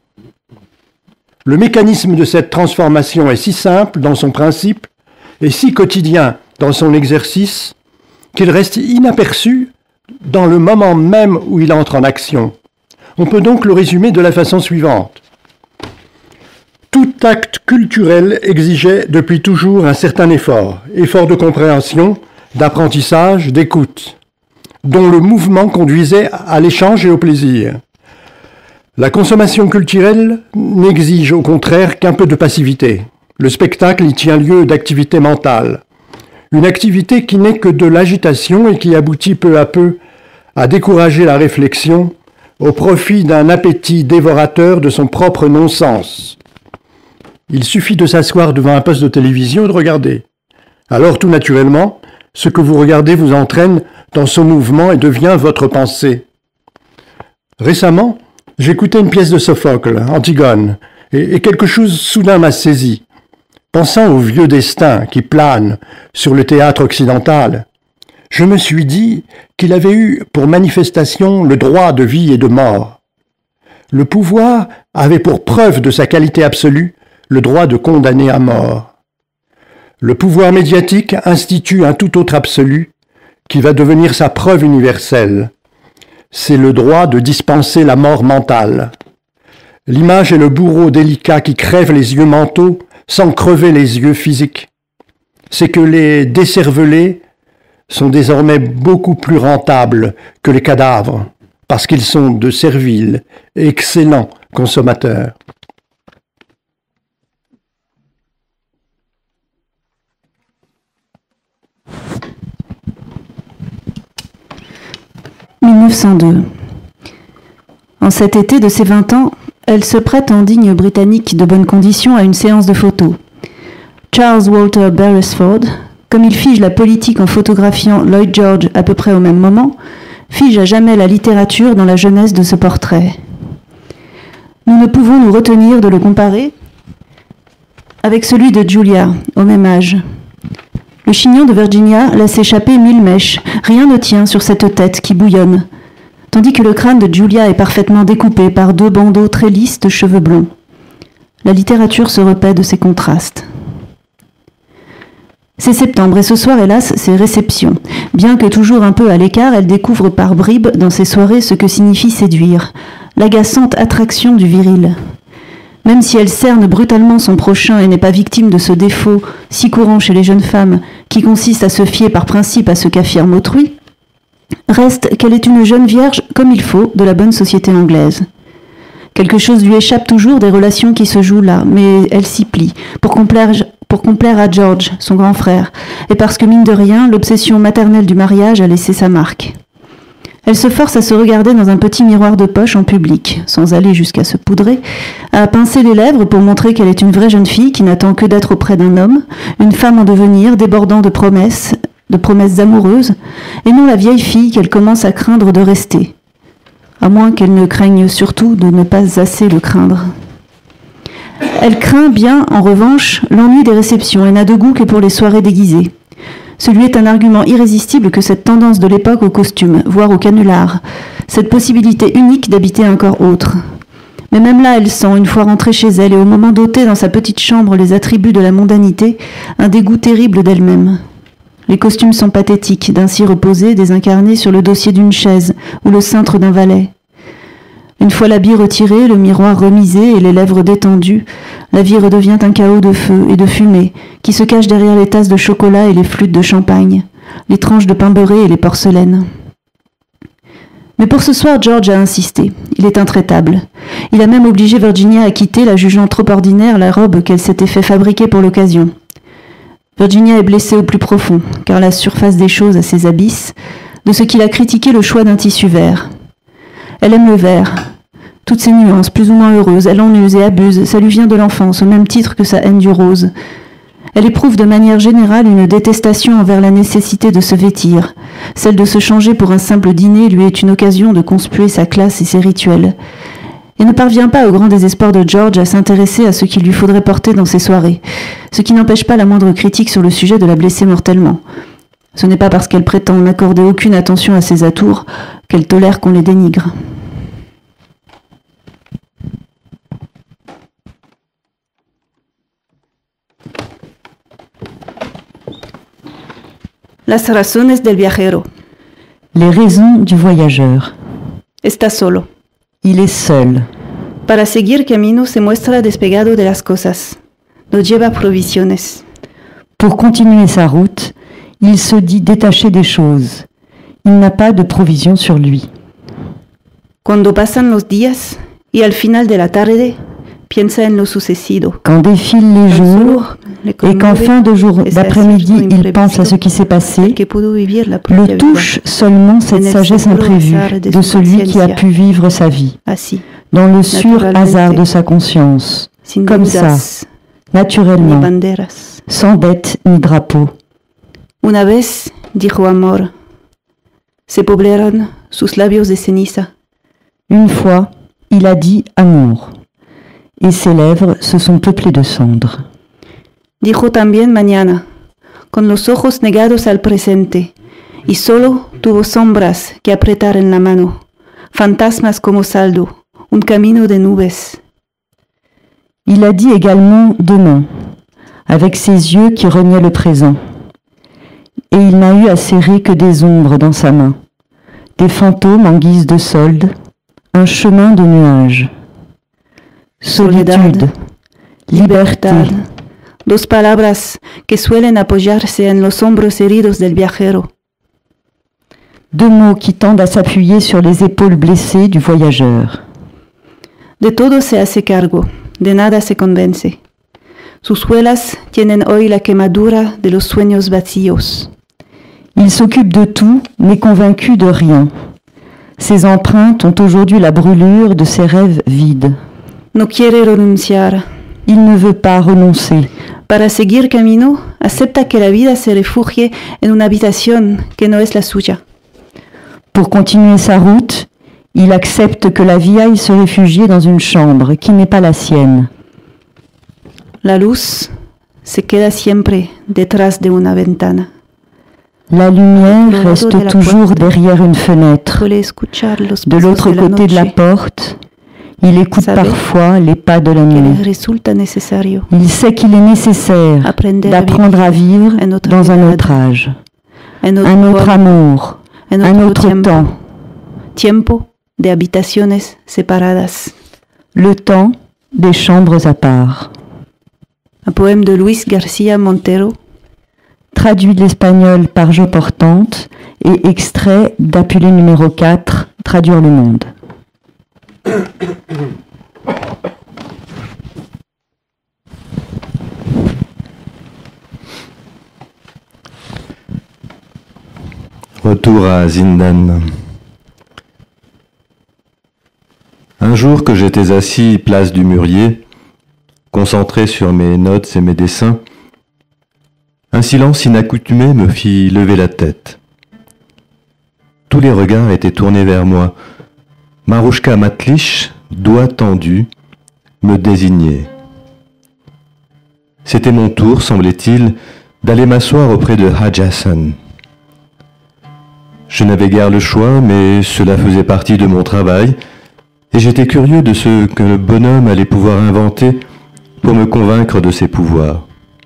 Le mécanisme de cette transformation est si simple dans son principe et si quotidien dans son exercice qu'il reste inaperçu dans le moment même où il entre en action. On peut donc le résumer de la façon suivante. Tout acte culturel exigeait depuis toujours un certain effort, effort de compréhension, d'apprentissage, d'écoute, dont le mouvement conduisait à l'échange et au plaisir. La consommation culturelle n'exige au contraire qu'un peu de passivité. Le spectacle y tient lieu d'activité mentale. Une activité qui n'est que de l'agitation et qui aboutit peu à peu à décourager la réflexion au profit d'un appétit dévorateur de son propre non-sens. Il suffit de s'asseoir devant un poste de télévision et de regarder. Alors tout naturellement, ce que vous regardez vous entraîne dans ce mouvement et devient votre pensée. Récemment, j'écoutais une pièce de Sophocle, Antigone, et, et quelque chose soudain m'a saisi. Pensant au vieux destin qui plane sur le théâtre occidental, je me suis dit qu'il avait eu pour manifestation le droit de vie et de mort. Le pouvoir avait pour preuve de sa qualité absolue le droit de condamner à mort. Le pouvoir médiatique institue un tout autre absolu qui va devenir sa preuve universelle. C'est le droit de dispenser la mort mentale. L'image est le bourreau délicat qui crève les yeux mentaux sans crever les yeux physiques. C'est que les décervelés sont désormais beaucoup plus rentables que les cadavres, parce qu'ils sont de serviles et excellents consommateurs. mille neuf cent deux. En cet été de ses vingt ans, elle se prête en digne britannique de bonne condition à une séance de photos. Charles Walter Beresford, comme il fige la politique en photographiant Lloyd George à peu près au même moment, fige à jamais la littérature dans la jeunesse de ce portrait. Nous ne pouvons nous retenir de le comparer avec celui de Julia, au même âge. Le chignon de Virginia laisse échapper mille mèches, rien ne tient sur cette tête qui bouillonne, tandis que le crâne de Julia est parfaitement découpé par deux bandeaux très lisses de cheveux blonds. La littérature se repaît de ces contrastes. C'est septembre et ce soir, hélas, c'est réception. Bien que toujours un peu à l'écart, elle découvre par bribes dans ses soirées ce que signifie séduire, l'agaçante attraction du viril. Même si elle cerne brutalement son prochain et n'est pas victime de ce défaut si courant chez les jeunes femmes qui consiste à se fier par principe à ce qu'affirme autrui, reste qu'elle est une jeune vierge comme il faut de la bonne société anglaise. Quelque chose lui échappe toujours des relations qui se jouent là, mais elle s'y plie pour complaire, pour complaire à George, son grand frère, et parce que mine de rien, l'obsession maternelle du mariage a laissé sa marque. Elle se force à se regarder dans un petit miroir de poche en public, sans aller jusqu'à se poudrer, à pincer les lèvres pour montrer qu'elle est une vraie jeune fille qui n'attend que d'être auprès d'un homme, une femme en devenir, débordant de promesses, de promesses amoureuses, et non la vieille fille qu'elle commence à craindre de rester, à moins qu'elle ne craigne surtout de ne pas assez le craindre. Elle craint bien, en revanche, l'ennui des réceptions et n'a de goût que pour les soirées déguisées. Ce lui est un argument irrésistible que cette tendance de l'époque au costume, voire au canular, cette possibilité unique d'habiter un corps autre. Mais même là, elle sent, une fois rentrée chez elle et au moment d'ôter dans sa petite chambre les attributs de la mondanité, un dégoût terrible d'elle-même. Les costumes sont pathétiques, d'ainsi reposés, désincarnés sur le dossier d'une chaise ou le cintre d'un valet. Une fois l'habit retiré, le miroir remisé et les lèvres détendues, la vie redevient un chaos de feu et de fumée qui se cache derrière les tasses de chocolat et les flûtes de champagne, les tranches de pain beurré et les porcelaines. Mais pour ce soir, George a insisté. Il est intraitable. Il a même obligé Virginia à quitter, la jugeant trop ordinaire, la robe qu'elle s'était fait fabriquer pour l'occasion. Virginia est blessée au plus profond, car la surface des choses a ses abysses, de ce qu'il a critiqué le choix d'un tissu vert. Elle aime le vert. Toutes ces nuances, plus ou moins heureuses, elle en use et abuse, ça lui vient de l'enfance, au même titre que sa haine du rose. Elle éprouve de manière générale une détestation envers la nécessité de se vêtir. Celle de se changer pour un simple dîner lui est une occasion de conspuer sa classe et ses rituels. Et ne parvient pas, au grand désespoir de George, à s'intéresser à ce qu'il lui faudrait porter dans ses soirées, ce qui n'empêche pas la moindre critique sur le sujet de la blesser mortellement. Ce n'est pas parce qu'elle prétend n'accorder aucune attention à ses atours qu'elle tolère qu'on les dénigre. Las razones del viajero. Les raisons du voyageur. Está solo. Il est seul. Para seguir camino se muestra despegado de las cosas. No lleva provisiones. Pour continuer sa route, il se dit détaché des choses. Il n'a pas de provision sur lui. Cuando pasan los días y al final de la tarde piensa en lo sucedido. Quand défilent les jours et qu'en fin de jour d'après-midi, il pense à ce qui s'est passé, le touche seulement cette sagesse imprévue de celui qui a pu vivre sa vie, dans le sûr hasard de sa conscience, comme ça, naturellement, sans dette ni drapeau. Una vez dijo amor, se poblaron sus labios de ceniza. Une fois, il a dit amour, et ses lèvres se sont peuplées de cendres. Dijo también mañana, con los ojos negados al presente, y solo tuvo sombras que apretar en la mano, fantasmas como saldo, un camino de nubes. Il a dit également demain, avec ses yeux qui reniaient le présent. Et il n'a eu à serrer que des ombres dans sa main, des fantômes en guise de solde, un chemin de nuages. Solitude, liberté. Dos palabras que suelen apoyarse en los hombros heridos del viajero. Deux mots qui tendent à s'appuyer sur les épaules blessées du voyageur. De todo se hace cargo, de nada se convence. Sus suelas tienen hoy la quemadura de los sueños vacíos. Il s'occupe de tout, n'est convaincu de rien. Ses empreintes ont aujourd'hui la brûlure de ses rêves vides. No quiere renunciar. Il ne veut pas renoncer. Para seguir camino, acepta que la vida se refugie en una habitación que no es la suya. Pour continuer sa route, il accepte que la vie aille se réfugier dans une chambre qui n'est pas la sienne. La luz se queda siempre detrás de una ventana. La lumière reste toujours derrière une fenêtre. De l'autre côté de la porte, il écoute parfois les pas de la nuit. Il sait qu'il est nécessaire d'apprendre à vivre dans un autre âge, un autre amour, un autre temps. Tiempo de habitaciones separadas. Le temps des chambres à part. Un poème de Luis García Montero. Traduit de l'espagnol par Jo Portante et extrait d'Apulé numéro quatre, Traduire le monde. Retour à Zindan. Un jour que j'étais assis place du Mûrier, concentré sur mes notes et mes dessins, un silence inaccoutumé me fit lever la tête. Tous les regards étaient tournés vers moi. Marouchka Matlich, doigt tendu, me désignait. C'était mon tour, semblait-il, d'aller m'asseoir auprès de Hadj Hassan. Je n'avais guère le choix, mais cela faisait partie de mon travail, et j'étais curieux de ce que le bonhomme allait pouvoir inventer pour me convaincre de ses pouvoirs.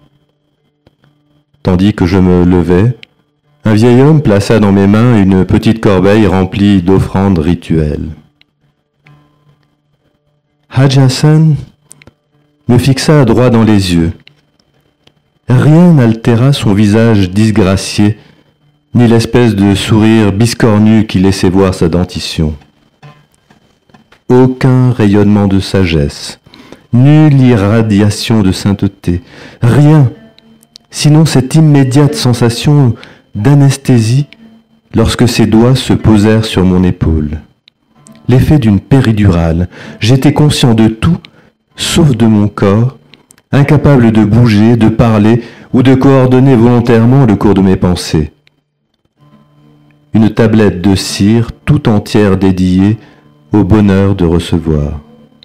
Tandis que je me levais, un vieil homme plaça dans mes mains une petite corbeille remplie d'offrandes rituelles. Hadj Hassan me fixa droit dans les yeux. Rien n'altéra son visage disgracié, ni l'espèce de sourire biscornu qui laissait voir sa dentition. Aucun rayonnement de sagesse, nulle irradiation de sainteté, rien, sinon cette immédiate sensation d'anesthésie lorsque ses doigts se posèrent sur mon épaule. L'effet d'une péridurale, j'étais conscient de tout, sauf de mon corps, incapable de bouger, de parler ou de coordonner volontairement le cours de mes pensées. Une tablette de cire tout entière dédiée au bonheur de recevoir.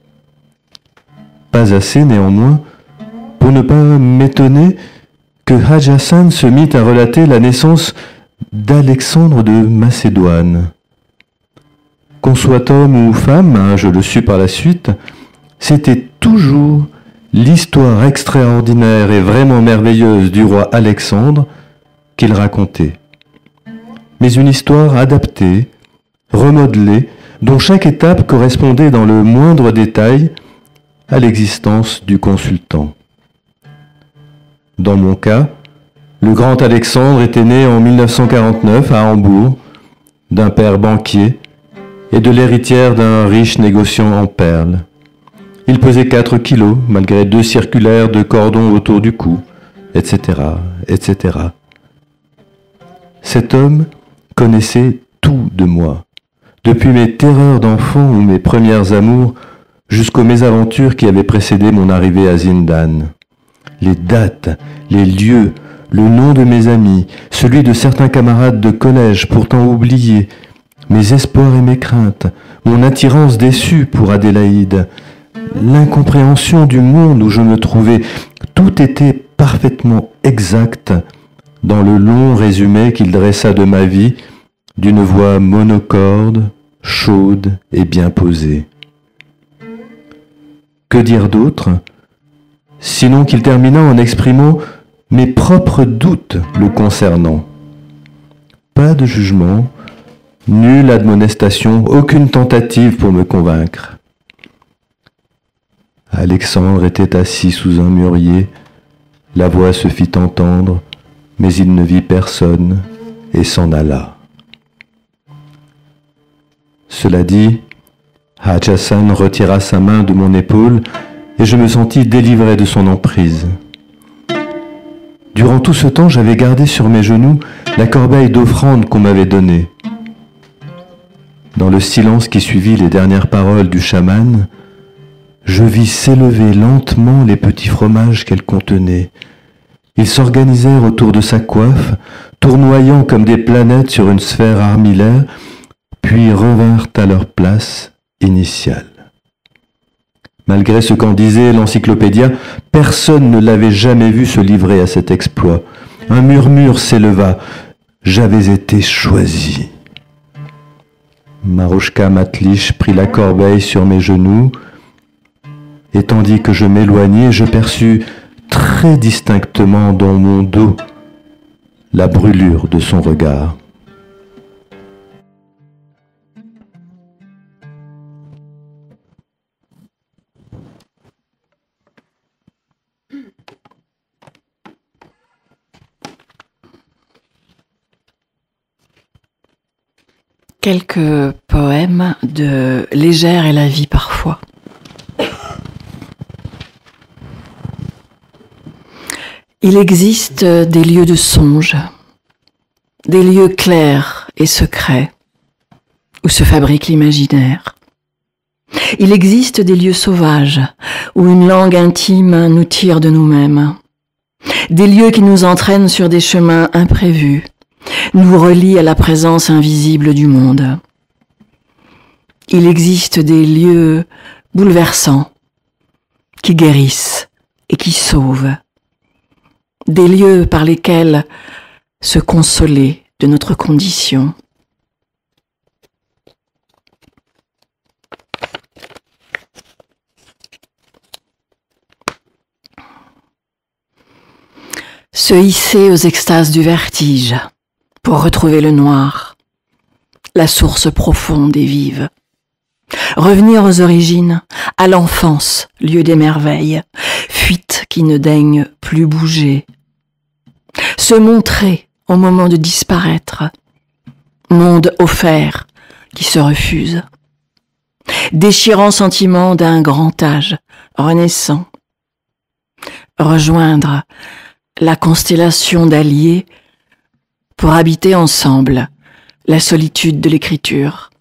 Pas assez néanmoins pour ne pas m'étonner que Hadj Hassan se mit à relater la naissance d'Alexandre de Macédoine. Qu'on soit homme ou femme, hein, je le sus par la suite, c'était toujours l'histoire extraordinaire et vraiment merveilleuse du roi Alexandre qu'il racontait. Mais une histoire adaptée, remodelée, dont chaque étape correspondait dans le moindre détail à l'existence du consultant. Dans mon cas, le grand Alexandre était né en mille neuf cent quarante-neuf à Hambourg, d'un père banquier et de l'héritière d'un riche négociant en perles. Il pesait quatre kilos, malgré deux circulaires de cordon autour du cou, et cetera, et cetera. Cet homme connaissait tout de moi, depuis mes terreurs d'enfant ou mes premières amours, jusqu'aux mésaventures qui avaient précédé mon arrivée à Zindan. Les dates, les lieux, le nom de mes amis, celui de certains camarades de collège pourtant oubliés, mes espoirs et mes craintes, mon attirance déçue pour Adélaïde, l'incompréhension du monde où je me trouvais, tout était parfaitement exact dans le long résumé qu'il dressa de ma vie d'une voix monocorde, chaude et bien posée. Que dire d'autre, sinon qu'il termina en exprimant mes propres doutes le concernant. Pas de jugement, nulle admonestation, aucune tentative pour me convaincre. Alexandre était assis sous un mûrier, la voix se fit entendre, mais il ne vit personne et s'en alla. Cela dit, Hadj Hassan retira sa main de mon épaule et je me sentis délivré de son emprise. Durant tout ce temps, j'avais gardé sur mes genoux la corbeille d'offrandes qu'on m'avait donnée. Dans le silence qui suivit les dernières paroles du chaman, je vis s'élever lentement les petits fromages qu'elle contenait. Ils s'organisèrent autour de sa coiffe, tournoyant comme des planètes sur une sphère armillaire, puis revinrent à leur place initiale. Malgré ce qu'en disait l'encyclopédia, personne ne l'avait jamais vu se livrer à cet exploit. Un murmure s'éleva. J'avais été choisi. Marouchka Matlich prit la corbeille sur mes genoux, et tandis que je m'éloignais, je perçus très distinctement dans mon dos la brûlure de son regard. Quelques poèmes de Légère est la vie parfois. Il existe des lieux de songe, des lieux clairs et secrets où se fabrique l'imaginaire. Il existe des lieux sauvages où une langue intime nous tire de nous-mêmes. Des lieux qui nous entraînent sur des chemins imprévus, nous relient à la présence invisible du monde. Il existe des lieux bouleversants qui guérissent et qui sauvent. Des lieux par lesquels se consoler de notre condition. Se hisser aux extases du vertige pour retrouver le noir, la source profonde et vive. Revenir aux origines, à l'enfance, lieu des merveilles, fuite qui ne daigne plus bouger. Se montrer au moment de disparaître, monde offert qui se refuse. Déchirant sentiment d'un grand âge, renaissant. Rejoindre la constellation d'alliés pour habiter ensemble la solitude de l'écriture.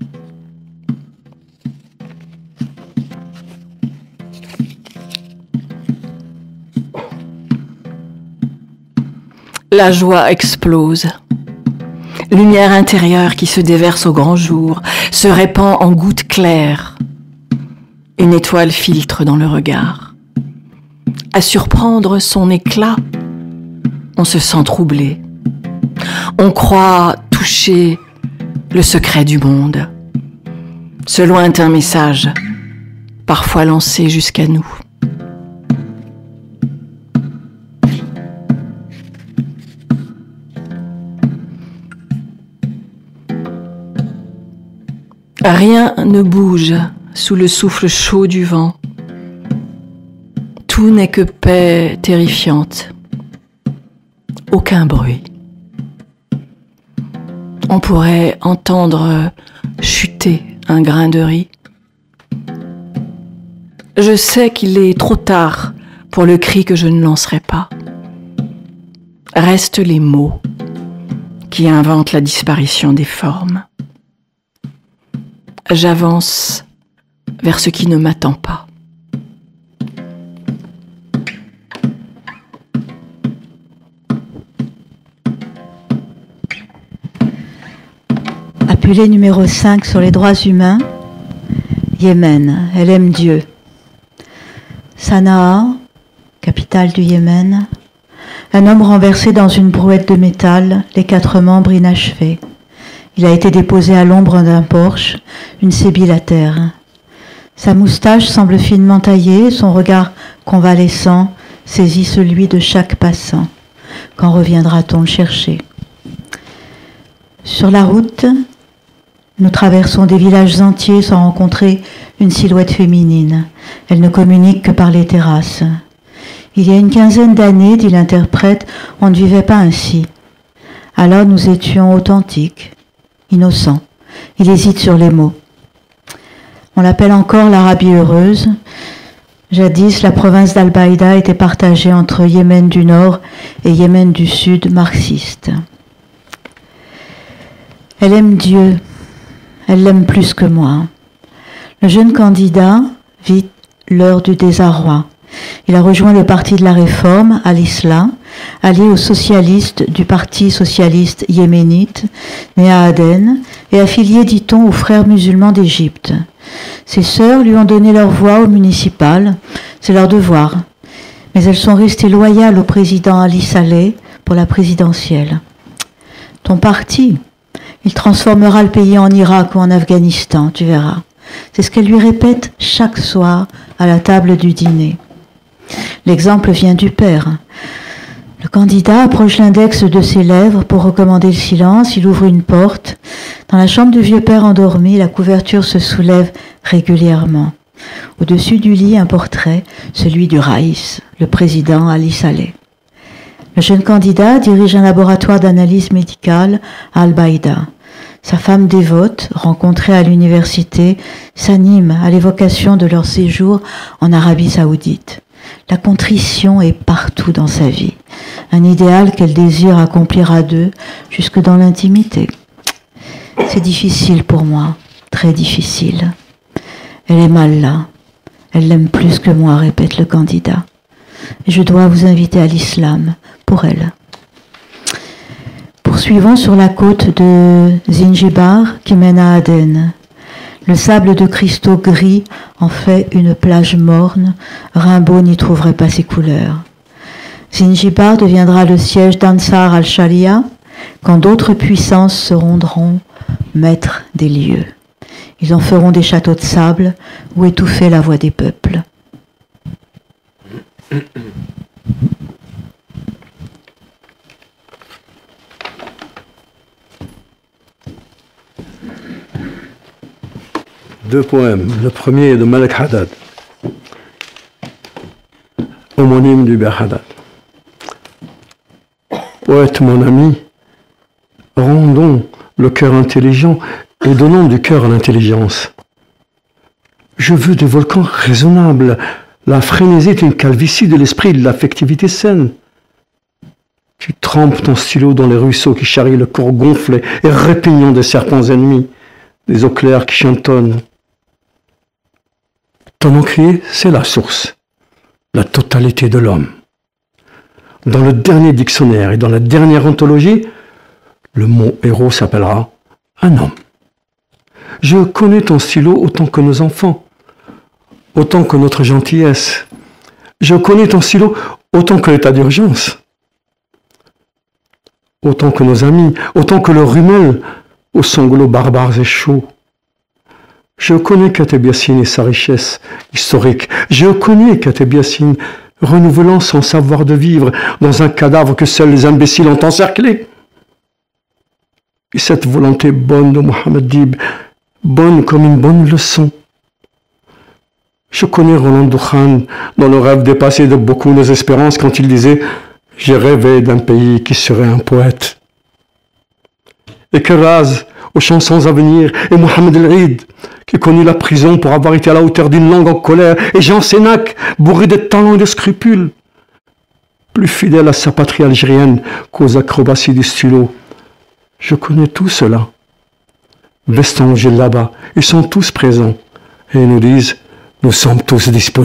La joie explose. Lumière intérieure qui se déverse au grand jour, se répand en gouttes claires. Une étoile filtre dans le regard. À surprendre son éclat, on se sent troublé. On croit toucher le secret du monde. Ce lointain message, parfois lancé jusqu'à nous. Rien ne bouge sous le souffle chaud du vent. Tout n'est que paix terrifiante. Aucun bruit. On pourrait entendre chuter un grain de riz. Je sais qu'il est trop tard pour le cri que je ne lancerai pas. Restent les mots qui inventent la disparition des formes. J'avance vers ce qui ne m'attend pas. Appelée numéro cinq sur les droits humains, Yémen, elle aime Dieu. Sanaa, capitale du Yémen, un homme renversé dans une brouette de métal, les quatre membres inachevés. Il a été déposé à l'ombre d'un porche, une sébile à terre. Sa moustache semble finement taillée, son regard convalescent saisit celui de chaque passant. Quand reviendra-t-on le chercher? Sur la route, nous traversons des villages entiers sans rencontrer une silhouette féminine. Elle ne communique que par les terrasses. Il y a une quinzaine d'années, dit l'interprète, on ne vivait pas ainsi. Alors nous étions authentiques, innocents. Il hésite sur les mots. On l'appelle encore l'Arabie heureuse. Jadis, la province d'Al-Baïda était partagée entre Yémen du Nord et Yémen du Sud marxiste. Elle aime Dieu. Elle l'aime plus que moi. Le jeune candidat vit l'heure du désarroi. Il a rejoint le parti de la réforme, Al-Islam, allié aux socialistes du parti socialiste yéménite, né à Aden, et affilié, dit-on, aux frères musulmans d'Égypte. Ses sœurs lui ont donné leur voix au municipal, c'est leur devoir. Mais elles sont restées loyales au président Ali Saleh pour la présidentielle. Ton parti, il transformera le pays en Irak ou en Afghanistan, tu verras. C'est ce qu'elle lui répète chaque soir à la table du dîner. L'exemple vient du père. Le candidat approche l'index de ses lèvres pour recommander le silence. Il ouvre une porte. Dans la chambre du vieux père endormi, la couverture se soulève régulièrement. Au-dessus du lit, un portrait, celui du Raïs, le président Ali Saleh. Le jeune candidat dirige un laboratoire d'analyse médicale à Al-Baïda. Sa femme dévote, rencontrée à l'université, s'anime à l'évocation de leur séjour en Arabie Saoudite. La contrition est partout dans sa vie, un idéal qu'elle désire accomplir à deux, jusque dans l'intimité. C'est difficile pour moi, très difficile. Elle est mal là. Elle l'aime plus que moi, répète le candidat. Et je dois vous inviter à l'islam pour elle. Poursuivons sur la côte de Zingibar qui mène à Aden. Le sable de cristaux gris en fait une plage morne. Rimbaud n'y trouverait pas ses couleurs. Zingibar deviendra le siège d'Ansar al-Sharia quand d'autres puissances se rendront maîtres des lieux. Ils en feront des châteaux de sable où étouffer la voix des peuples. Deux poèmes. Le premier est de Malek Haddad, homonyme du Ber Haddad. Poète, mon ami, rendons le cœur intelligent et donnons du cœur à l'intelligence. Je veux des volcans raisonnables. La frénésie est une calvitie de l'esprit et de l'affectivité saine. Tu trempes ton stylo dans les ruisseaux qui charrient le corps gonflé et répugnant des serpents ennemis, des eaux claires qui chantonnent. Ton encrier, c'est la source, la totalité de l'homme. Dans le dernier dictionnaire et dans la dernière anthologie, le mot héros s'appellera un homme. Je connais ton stylo autant que nos enfants, autant que notre gentillesse. Je connais ton stylo autant que l'état d'urgence, autant que nos amis, autant que le rumel aux sanglots barbares et chauds. Je connais Kateb Yassine et sa richesse historique. Je connais Kateb Yassine renouvelant son savoir de vivre dans un cadavre que seuls les imbéciles ont encerclé. Et cette volonté bonne de Mohamed Dib, bonne comme une bonne leçon. Je connais Roland Doukhan dans le rêve dépassé de beaucoup nos espérances quand il disait « J'ai rêvé d'un pays qui serait un poète ». Et Keraz aux chansons à venir, et Mohamed El-Eid qui connut la prison pour avoir été à la hauteur d'une langue en colère, et Jean Sénac, bourré de talent et de scrupules, plus fidèle à sa patrie algérienne qu'aux acrobaties du stylo. Je connais tout cela. Veston là-bas, ils sont tous présents, et ils nous disent « Nous sommes tous disponibles ».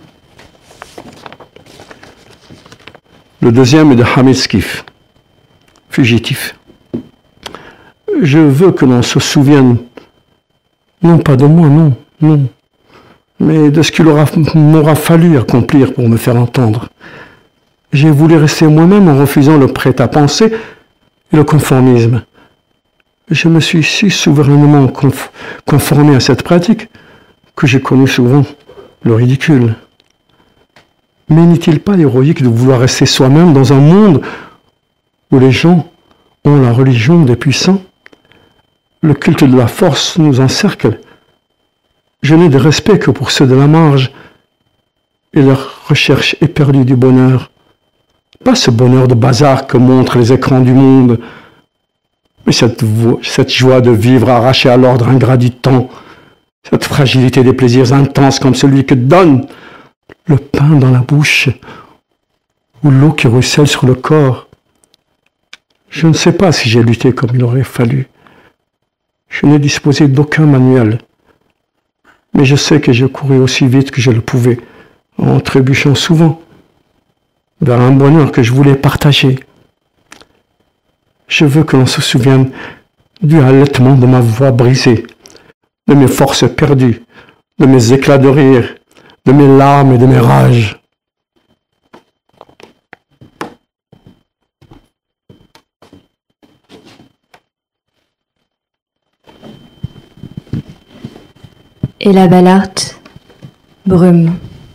Le deuxième est de Hamid Skif, fugitif. Je veux que l'on se souvienne, non pas de moi, non, non, mais de ce qu'il aura, m'aura fallu accomplir pour me faire entendre. J'ai voulu rester moi-même en refusant le prêt-à-penser et le conformisme. Je me suis si souverainement conf- conformé à cette pratique que j'ai connu souvent le ridicule. Mais n'est-il pas héroïque de vouloir rester soi-même dans un monde où les gens ont la religion des puissants? Le culte de la force nous encercle. Je n'ai de respect que pour ceux de la marge et leur recherche éperdue du bonheur. Pas ce bonheur de bazar que montrent les écrans du monde, mais cette, vo- cette joie de vivre arrachée à l'ordre ingrat du temps, cette fragilité des plaisirs intenses comme celui que donne le pain dans la bouche ou l'eau qui ruisselle sur le corps. Je ne sais pas si j'ai lutté comme il aurait fallu. Je n'ai disposé d'aucun manuel, mais je sais que j'ai couru aussi vite que je le pouvais, en trébuchant souvent, vers un bonheur que je voulais partager. Je veux que l'on se souvienne du halètement de ma voix brisée, de mes forces perdues, de mes éclats de rire, de mes larmes et de mes rages. Et la Ballarte, brume.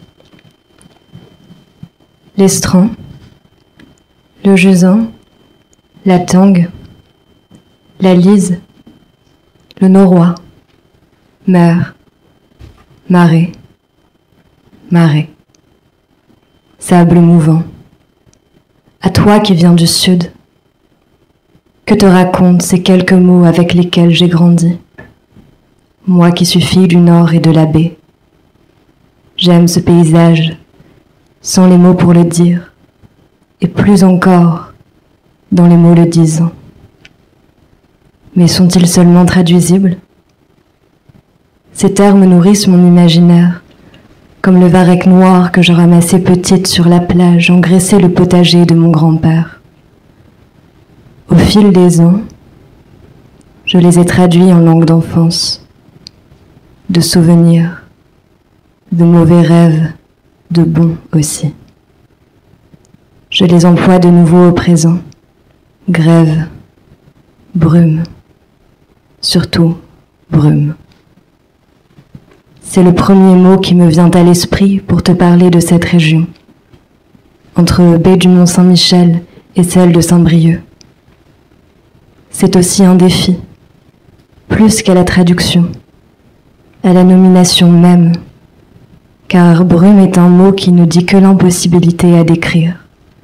L'estran, le jusant, la tangue, la lise, le noroît, mer, marée, marée, sable mouvant. À toi qui viens du sud, que te racontent ces quelques mots avec lesquels j'ai grandi? Moi qui suis fille du nord et de la baie. J'aime ce paysage, sans les mots pour le dire, et plus encore, dans les mots le disant. Mais sont-ils seulement traduisibles? Ces termes nourrissent mon imaginaire, comme le varech noir que je ramassais petite sur la plage, engraissait le potager de mon grand-père. Au fil des ans, je les ai traduits en langue d'enfance, de souvenirs, de mauvais rêves, de bons aussi. Je les emploie de nouveau au présent. Grève, brume, surtout brume. C'est le premier mot qui me vient à l'esprit pour te parler de cette région, entre baie du Mont-Saint-Michel et celle de Saint-Brieuc. C'est aussi un défi, plus qu'à la traduction, à la nomination même, car brume est un mot qui ne dit que l'impossibilité à décrire.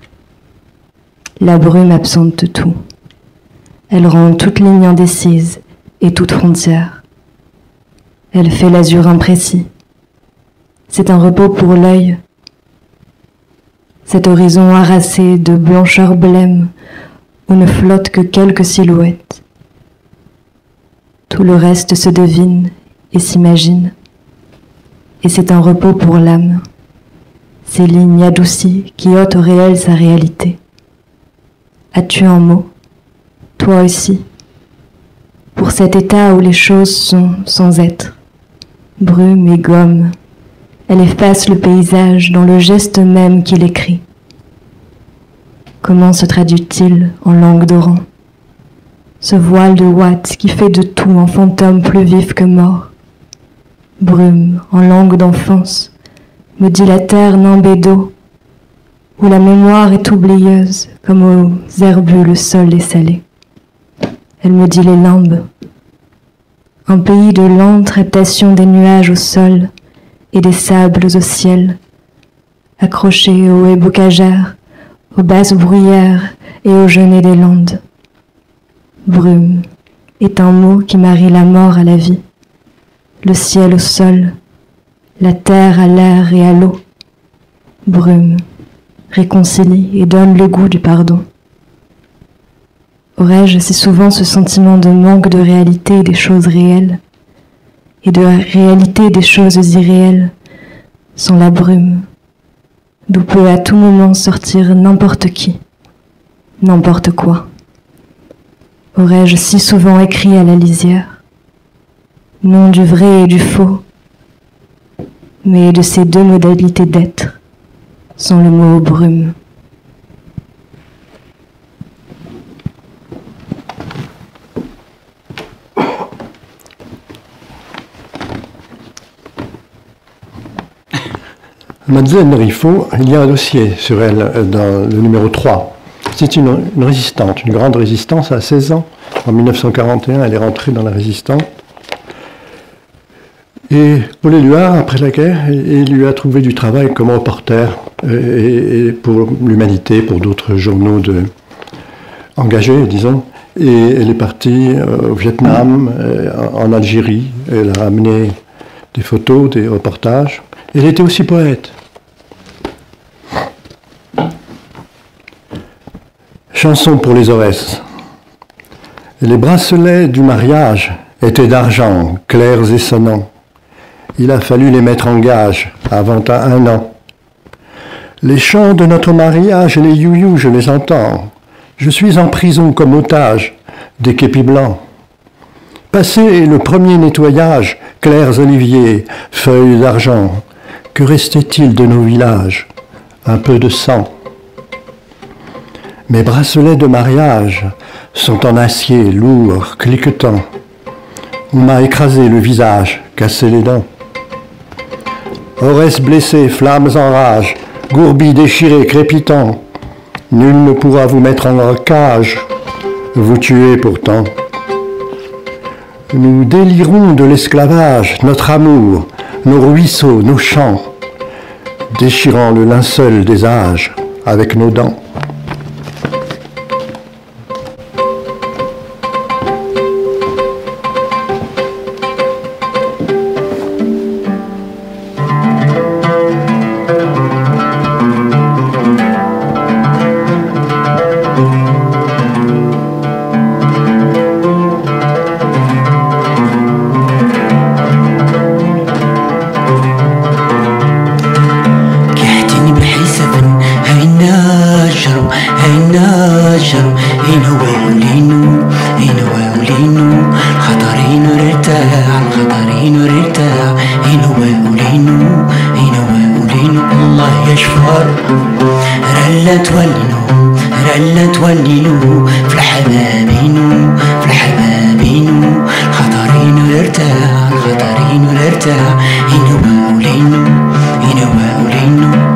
La brume absente tout. Elle rend toute ligne indécise et toute frontière. Elle fait l'azur imprécis. C'est un repos pour l'œil. Cet horizon harassé de blancheur blême où ne flottent que quelques silhouettes. Tout le reste se devine et s'imagine. Et c'est un repos pour l'âme. Ces lignes adoucies qui ôtent au réel sa réalité. As-tu un mot, toi aussi, pour cet état où les choses sont sans être? Brume et gomme, elle efface le paysage dans le geste même qu'il écrit. Comment se traduit-il en langue d'Oran? Ce voile de Watt qui fait de tout un fantôme plus vif que mort. Brume en langue d'enfance, me dit la terre nimbée d'eau, où la mémoire est oublieuse, comme aux herbus le sol est salé. Elle me dit les limbes, un pays de lente reptation des nuages au sol et des sables au ciel, accrochés aux haies bocagères, aux basses bruyères et aux genêts des landes. Brume est un mot qui marie la mort à la vie, le ciel au sol, la terre à l'air et à l'eau. Brume réconcilie et donne le goût du pardon. Aurais-je si souvent ce sentiment de manque de réalité des choses réelles et de réalité des choses irréelles sans la brume, d'où peut à tout moment sortir n'importe qui, n'importe quoi. Aurais-je si souvent écrit à la lisière, non du vrai et du faux, mais de ces deux modalités d'être, sans le mot brume. Madeleine Riffaut, il y a un dossier sur elle dans le numéro trois. C'est une, une résistante, une grande résistance à seize ans. En mille neuf cent quarante et un, elle est rentrée dans la résistance. Et Paul Éluard, après la guerre, il lui a trouvé du travail comme reporter et, et pour l'Humanité, pour d'autres journaux de, engagés, disons. Et elle est partie au Vietnam, en Algérie. Elle a amené des photos, des reportages. Elle était aussi poète. Chanson pour les Aurès. Les bracelets du mariage étaient d'argent, clairs et sonnants. Il a fallu les mettre en gage avant un an. Les chants de notre mariage et les you-you, je les entends. Je suis en prison comme otage des képis blancs. Passé le premier nettoyage, clairs oliviers, feuilles d'argent, que restait-il de nos villages? Un peu de sang. Mes bracelets de mariage sont en acier lourd, cliquetant. On m'a écrasé le visage, cassé les dents. Aurès blessé, flammes en rage, gourbi déchiré, crépitant. Nul ne pourra vous mettre en cage, vous tuez pourtant. Nous délirons de l'esclavage, notre amour, nos ruisseaux, nos champs, déchirant le linceul des âges avec nos dents. تولينو في الحبابينو في الحبابينو خطرين الارتاح خطرين الارتاح إنو ولينو إنو ولينو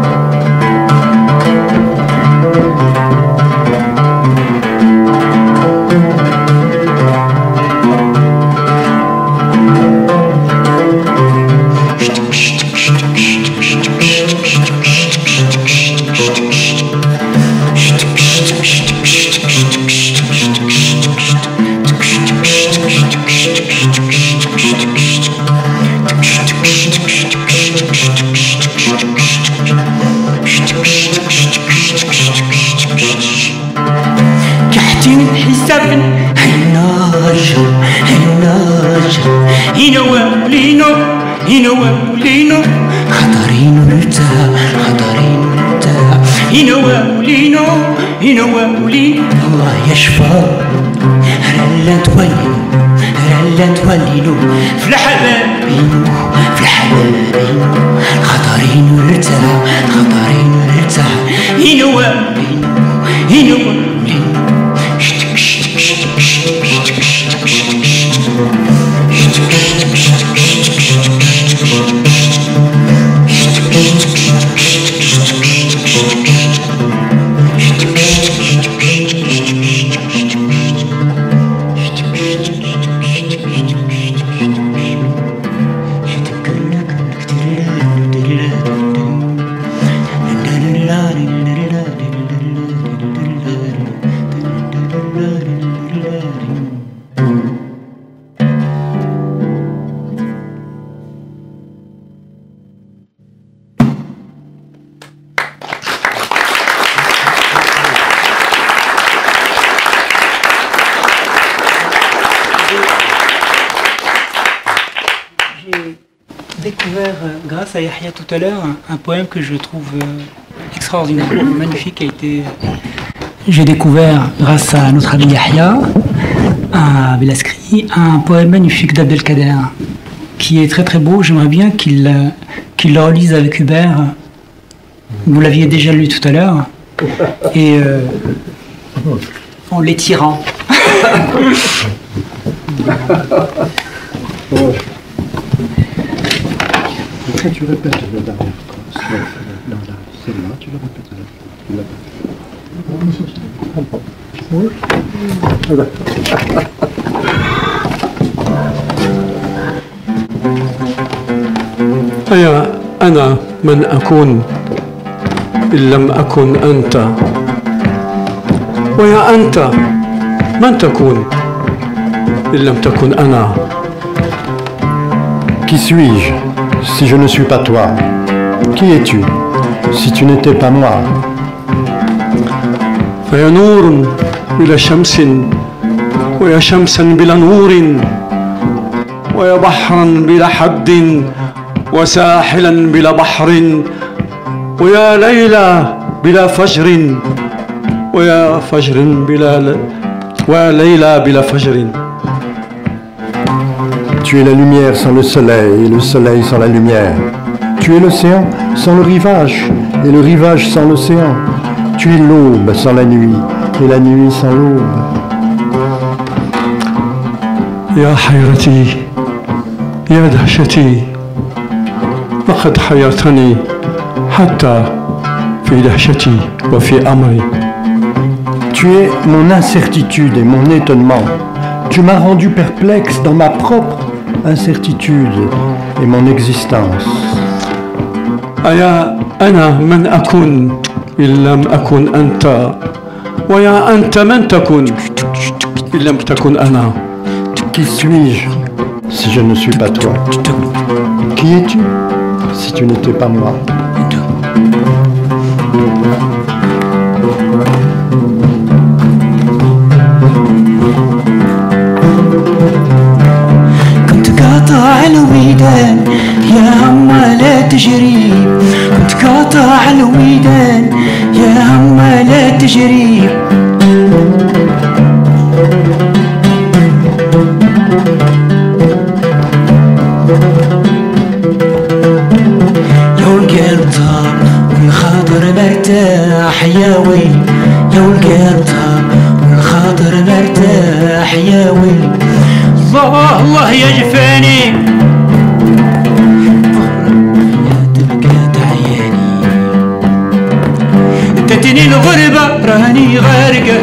تولينو في الحبابينو في الحبابينو خطرين ونرتاح خطرين ونرتاح إنو ولينو إنو ولينو شتك شتك شتك شتك شتك شتك شتك شتك grâce à Yahya tout à l'heure, un poème que je trouve extraordinairement magnifique a été... J'ai découvert, grâce à notre ami Yahya, à Belaskri, un poème magnifique d'Abdelkader, qui est très très beau. J'aimerais bien qu'il qu'il le relise avec Hubert. Vous l'aviez déjà lu tout à l'heure. Et euh, en l'étirant. Après, tu répètes la dernière phrase. Celle-là, tu la répètes à la fin. Oui. أيا أنا من أكون إن لم أكن أنت ويا أنت من تكون إن لم تكن أنا. Qui suis-je si je ne suis pas toi? Qui es-tu si tu n'étais pas moi? فيا نور بلا شمس ويا شمسا بلا نور ويا بحرا بلا حد وساحلا بلا بحر ويا ليلى بلا فجر ويا فجر بلا ل... ويا ليلى بلا فجر. Tu es la lumière sans le soleil et le soleil sans la lumière. Tu es l'océan sans le rivage et le rivage sans l'océan. Tu es l'aube sans la nuit et la nuit sans l'aube. يا حيرتي يا دهشتي لقد حيرتني حتى في دهشتي وفي أمري. Tu es mon incertitude et mon étonnement. Tu m'as rendu perplexe dans ma propre incertitude et mon existence. أيا أنا من أكون إن لم أكن أنت ويا أنت من تكون إن لم تكن أنا. Qui suis-je si je ne suis pas toi? Qui es-tu si tu n'étais pas moi? كنت قاطع الودان يا هما لا تجري كنت قاطع الودان يا هما لا تجري لو القلب طاب والخاطر مرتاح يا ويلي لو القلب طاب يا ويلي الله الله يا جفاني تتني الغربة راني غارقة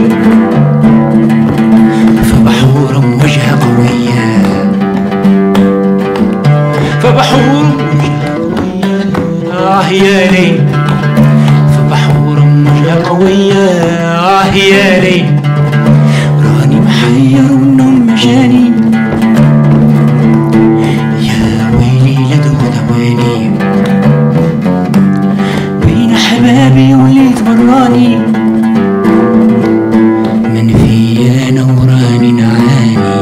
فبحور وجهة قوية فبحور وجهة قوية آه يا لي فبحور وجهة قوية آه يا لي راني محير والنوم مجاني يا ويلي لدو دواني بين حبابي وليت براني من في انا وراني نعاني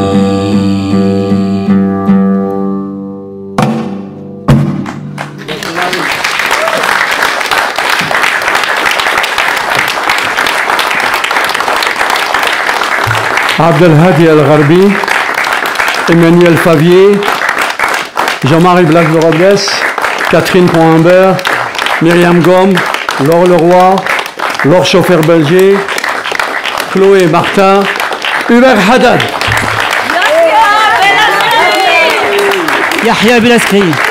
عبد الهادي الغربي Emmanuel Favier Jean-Marie Black-Robles Catherine Poimbert Myriam Gomme Laure Leroy Laure Chauffeur-Belger Chloé Martin Hubert Haddad يحيى بلاسكري